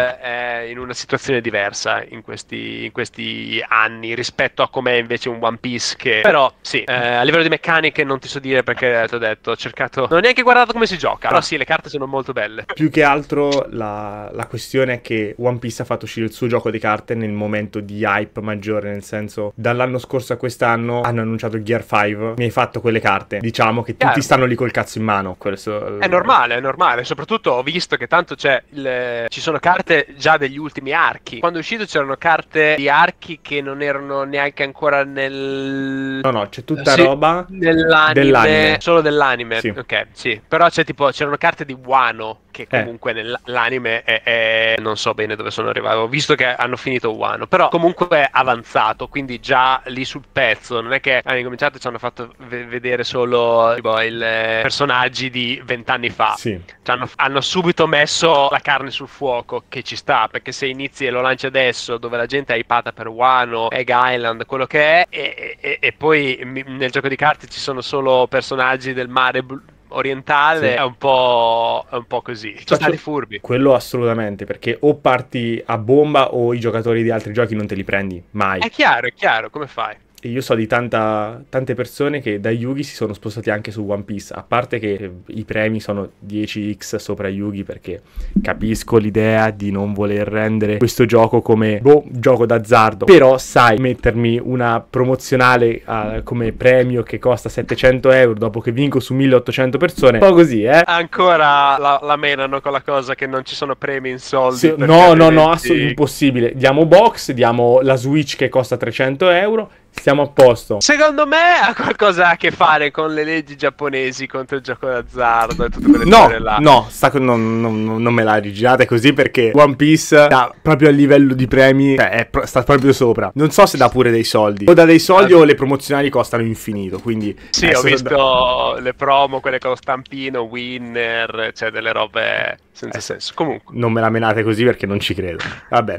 è in una situazione diversa in questi anni rispetto a com'è invece un One Piece, che però a livello di meccaniche non ti so dire, perché ti ho detto, ho cercato, non ho neanche guardato come si gioca, però sì, le carte sono molto belle. Più che altro la questione è che One Piece ha fatto uscire il suo gioco di carte nel momento di hype maggiore, nel senso dall'anno scorso a quest'anno hanno annunciato il Gear 5, mi hai fatto quelle carte, diciamo che tutti stanno lì col cazzo in mano. È normale, soprattutto ho visto che tanto ci sono carte già degli ultimi archi. Quando è uscito c'erano carte di archi che non erano neanche ancora No, c'è tutta roba dell'anime. Solo dell'anime. Sì. Ok, sì. Però c'erano carte di Wano, che comunque nell'anime non so bene dove sono arrivato. Ho visto che hanno finito Wano, però comunque è avanzato, quindi già lì sul pezzo. Non è che hanno incominciato e ci hanno fatto vedere solo i personaggi di 20 anni fa. Sì. Hanno subito messo la carne sul fuoco, che ci sta, perché se inizi e lo lanci adesso, dove la gente è hypata per Wano, Egg Island, quello che è, e poi nel gioco di carte ci sono solo personaggi del mare orientale, è un po' così. Sono stati furbi. Quello assolutamente, perché o parti a bomba o i giocatori di altri giochi non te li prendi mai. È chiaro, come fai? E io so di tante persone che da Yugi si sono spostati anche su One Piece, a parte che i premi sono 10x sopra Yugi, perché capisco l'idea di non voler rendere questo gioco come gioco d'azzardo, però sai mettermi una promozionale come premio che costa 700 euro dopo che vinco su 1800 persone, un po' così, Ancora la menano con la cosa che non ci sono premi in soldi. No, impossibile. Diamo box, diamo la Switch che costa 300 euro, stiamo a posto. Secondo me ha qualcosa a che fare con le leggi giapponesi contro il gioco d'azzardo e tutte quelle storie là. No, non me la rigirate così, perché One Piece proprio a livello di premi sta proprio sopra. Non so se dà pure dei soldi. O dà dei soldi o le promozionali costano infinito, quindi sì, ho visto le promo, quelle con lo stampino, winner, cioè delle robe senza senso. Comunque non me la menate così, perché non ci credo. Vabbè.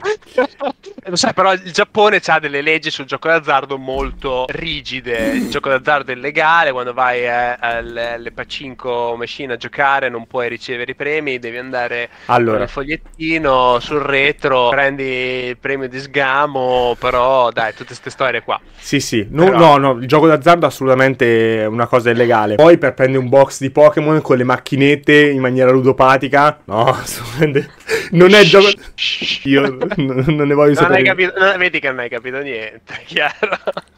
Lo sai, però il Giappone ha delle leggi sul gioco d'azzardo molto rigide. Il gioco d'azzardo è illegale, quando vai alle Pachinko machine a giocare non puoi ricevere i premi, devi andare con il fogliettino sul retro, prendi il premio di sgamo, però dai, tutte queste storie qua. Sì, no, il gioco d'azzardo è assolutamente una cosa illegale. Poi per prendere un box di Pokémon con le macchinette in maniera ludopatica, no, assolutamente non è gioco. Io non ne voglio sapere. Vedi che non hai capito niente, chiaro.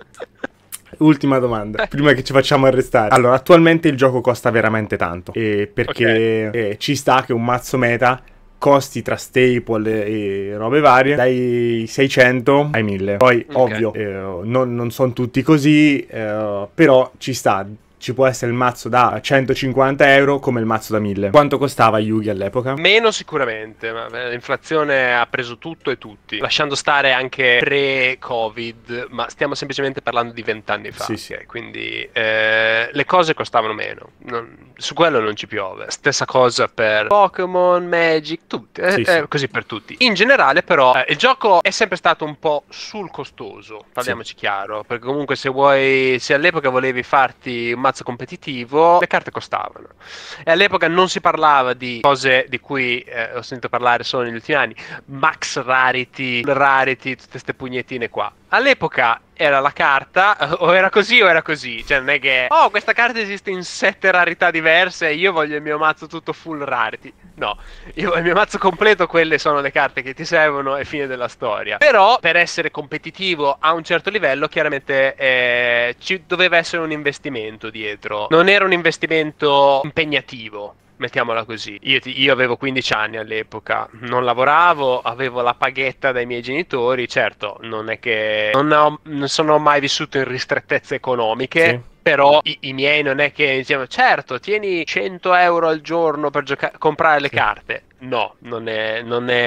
Ultima domanda, prima che ci facciamo arrestare. Allora, attualmente il gioco costa veramente tanto, perché ci sta che un mazzo meta costi tra staple e robe varie dai 600 ai 1000. Poi ovvio, non sono tutti così, però ci sta. Ci può essere il mazzo da 150 euro come il mazzo da 1000. Quanto costava Yugi all'epoca? Meno sicuramente, ma l'inflazione ha preso tutto e tutti, lasciando stare anche pre-Covid, ma stiamo semplicemente parlando di 20 anni fa. Sì. Quindi le cose costavano meno, su quello non ci piove. Stessa cosa per Pokémon, Magic, tutti, così per tutti. In generale però il gioco è sempre stato un po' sul costoso, parliamoci chiaro, perché comunque se all'epoca volevi farti un mazzo mazzo competitivo, le carte costavano. E all'epoca non si parlava di cose di cui ho sentito parlare solo negli ultimi anni, max rarity, tutte queste pugnettine qua. All'epoca era la carta, o era così o era così, cioè non è che questa carta esiste in 7 rarità diverse e io voglio il mio mazzo tutto full rarity. No, io il mio mazzo completo, quelle sono le carte che ti servono e fine della storia. Però per essere competitivo a un certo livello chiaramente ci doveva essere un investimento dietro, non era un investimento impegnativo. Mettiamola così, io avevo 15 anni all'epoca, non lavoravo, avevo la paghetta dai miei genitori, certo, non è che non sono mai vissuto in ristrettezze economiche, sì. Però i miei non è che dicevano, certo, tieni 100 euro al giorno per comprare le carte. No, non è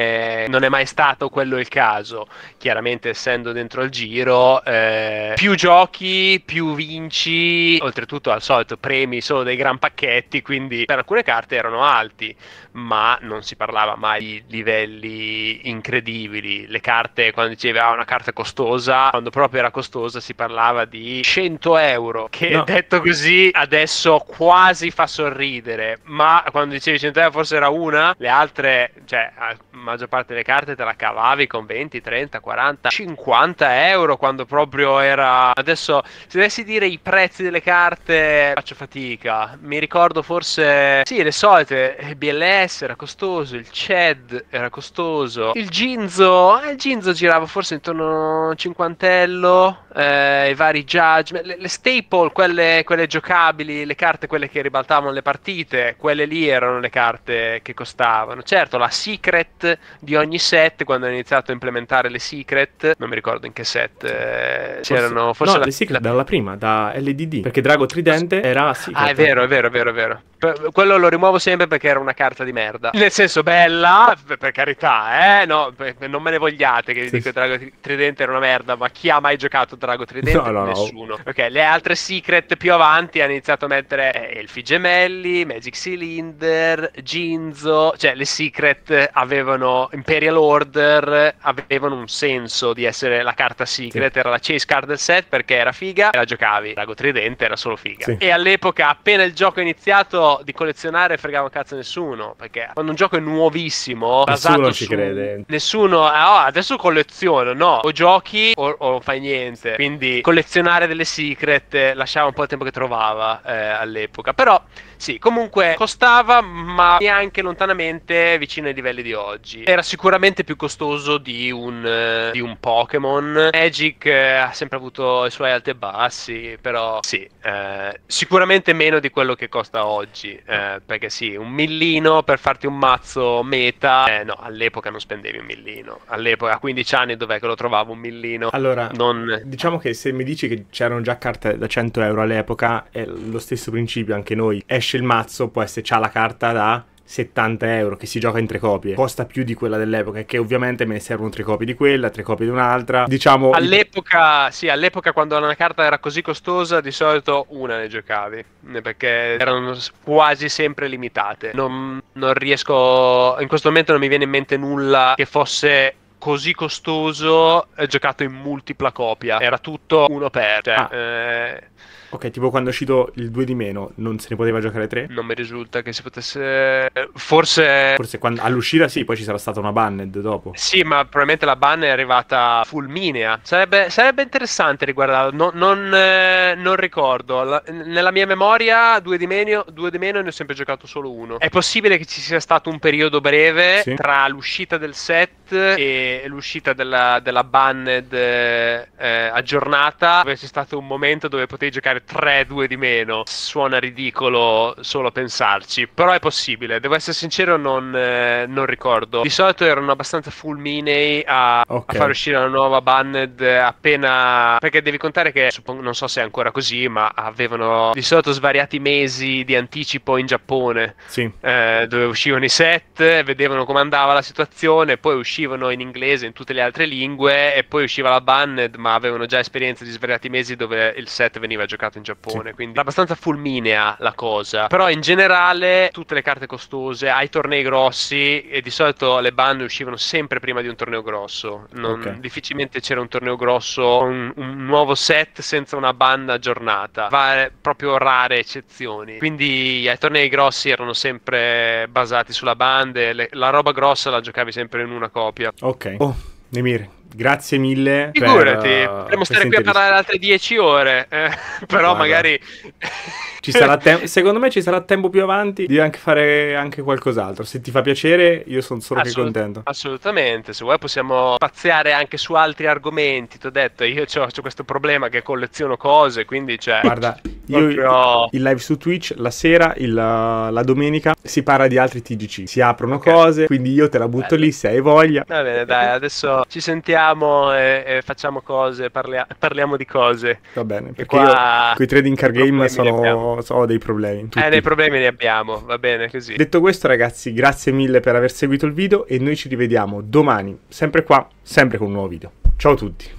mai stato quello il caso. Chiaramente, essendo dentro il giro, più giochi, più vinci. Oltretutto, al solito, premi solo dei gran pacchetti. Quindi, per alcune carte erano alti, ma non si parlava mai di livelli incredibili. Le carte, quando dicevi una carta costosa, quando proprio era costosa, si parlava di 100 euro. Che detto così, adesso quasi fa sorridere. Ma quando dicevi 100 euro, forse era una. Le altre, cioè la maggior parte delle carte te la cavavi con 20, 30, 40, 50 euro quando proprio era... Adesso se dovessi dire i prezzi delle carte faccio fatica, mi ricordo forse sì, le solite, il BLS era costoso, il CED era costoso, il Ginzo girava forse intorno a un cinquantello, i vari Judge, le staple, quelle giocabili, le carte quelle che ribaltavano le partite, quelle lì erano le carte che costavano. Certo, la secret di ogni set, quando hanno iniziato a implementare le secret, non mi ricordo in che set c'erano, forse no, le secret dalla prima, da LDD, perché Drago Tridente era secret. È vero. Quello lo rimuovo sempre perché era una carta di merda. Nel senso, bella, per carità, no, non me ne vogliate che vi dico Drago Tridente era una merda, ma chi ha mai giocato Drago Tridente? No. Nessuno. Ok, le altre secret più avanti hanno iniziato a mettere Elfi Gemelli, Magic Cylinder, Ginzo, cioè le secret avevano Imperial Order, avevano un senso di essere la carta secret, era la chase card del set perché era figa e la giocavi. Drago Tridente era solo figa. E all'epoca, appena il gioco è iniziato, di collezionare fregava un cazzo nessuno, perché quando un gioco è nuovissimo, nessuno ci crede, nessuno adesso colleziono, no, o giochi o fai niente, quindi collezionare delle secret lasciava un po' il tempo che trovava all'epoca. Però sì, comunque costava, ma neanche lontanamente vicino ai livelli di oggi. Era sicuramente più costoso di un Pokémon. Magic ha sempre avuto i suoi alti e bassi, però sì, sicuramente meno di quello che costa oggi. Perché sì, un millino per farti un mazzo meta, no, all'epoca non spendevi un millino. All'epoca, a 15 anni, dov'è che lo trovavo un millino? Allora, diciamo che se mi dici che c'erano già carte da 100 euro all'epoca, è lo stesso principio, anche noi. Esce il mazzo, può essere, c'ha la carta da 70 euro che si gioca in 3 copie, costa più di quella dell'epoca, che ovviamente me ne servono 3 copie di quella, 3 copie di un'altra, diciamo. All'epoca quando una carta era così costosa di solito una ne giocavi, perché erano quasi sempre limitate. Non riesco, in questo momento non mi viene in mente nulla che fosse così costoso giocato in multipla copia, era tutto uno per, cioè, ok, tipo quando è uscito il 2 di meno, non se ne poteva giocare 3? Non mi risulta che si potesse... Forse quando, all'uscita sì, poi ci sarà stata una banned dopo. Sì, ma probabilmente la ban è arrivata fulminea. Sarebbe interessante riguardarlo. Non ricordo. Nella mia memoria, 2 di meno ne ho sempre giocato solo uno. È possibile che ci sia stato un periodo breve tra l'uscita del set e l'uscita della banned aggiornata. Dove c'è stato un momento dove potevi giocare 3-2 di meno. Suona ridicolo solo pensarci, però è possibile. Devo essere sincero, non ricordo. Di solito erano abbastanza fulminei a far uscire una nuova banned appena, perché devi contare che non so se è ancora così, ma avevano di solito svariati mesi di anticipo in Giappone, dove uscivano i set, vedevano come andava la situazione, poi uscivano in inglese, in tutte le altre lingue, e poi usciva la Banned, ma avevano già esperienze di svariati mesi dove il set veniva giocato in Giappone, quindi era abbastanza fulminea la cosa. Però in generale tutte le carte costose ai tornei grossi, e di solito le bande uscivano sempre prima di un torneo grosso, difficilmente c'era un torneo grosso, un nuovo set senza una banda aggiornata, proprio rare eccezioni. Quindi ai tornei grossi erano sempre basati sulla bande, la roba grossa la giocavi sempre in una copia. Ok. Oh, Nemir, grazie mille. Figurati, potremmo stare qui a parlare altre 10 ore, però guarda, magari... Ci sarà secondo me ci sarà tempo più avanti di anche fare anche qualcos'altro. Se ti fa piacere, io sono solo che contento. Assolutamente, se vuoi possiamo spaziare anche su altri argomenti. Ti ho detto, io c'ho questo problema che colleziono cose, quindi guarda, io il live su Twitch la sera, la domenica si parla di altri TGC, si aprono cose, quindi io te la butto lì se hai voglia. Va bene, dai, adesso ci sentiamo e facciamo cose, parliamo di cose. Va bene, perché io con i trading card game ho dei problemi. Dei problemi ne abbiamo, va bene così. Detto questo, ragazzi, grazie mille per aver seguito il video e noi ci rivediamo domani, sempre qua, sempre con un nuovo video. Ciao a tutti.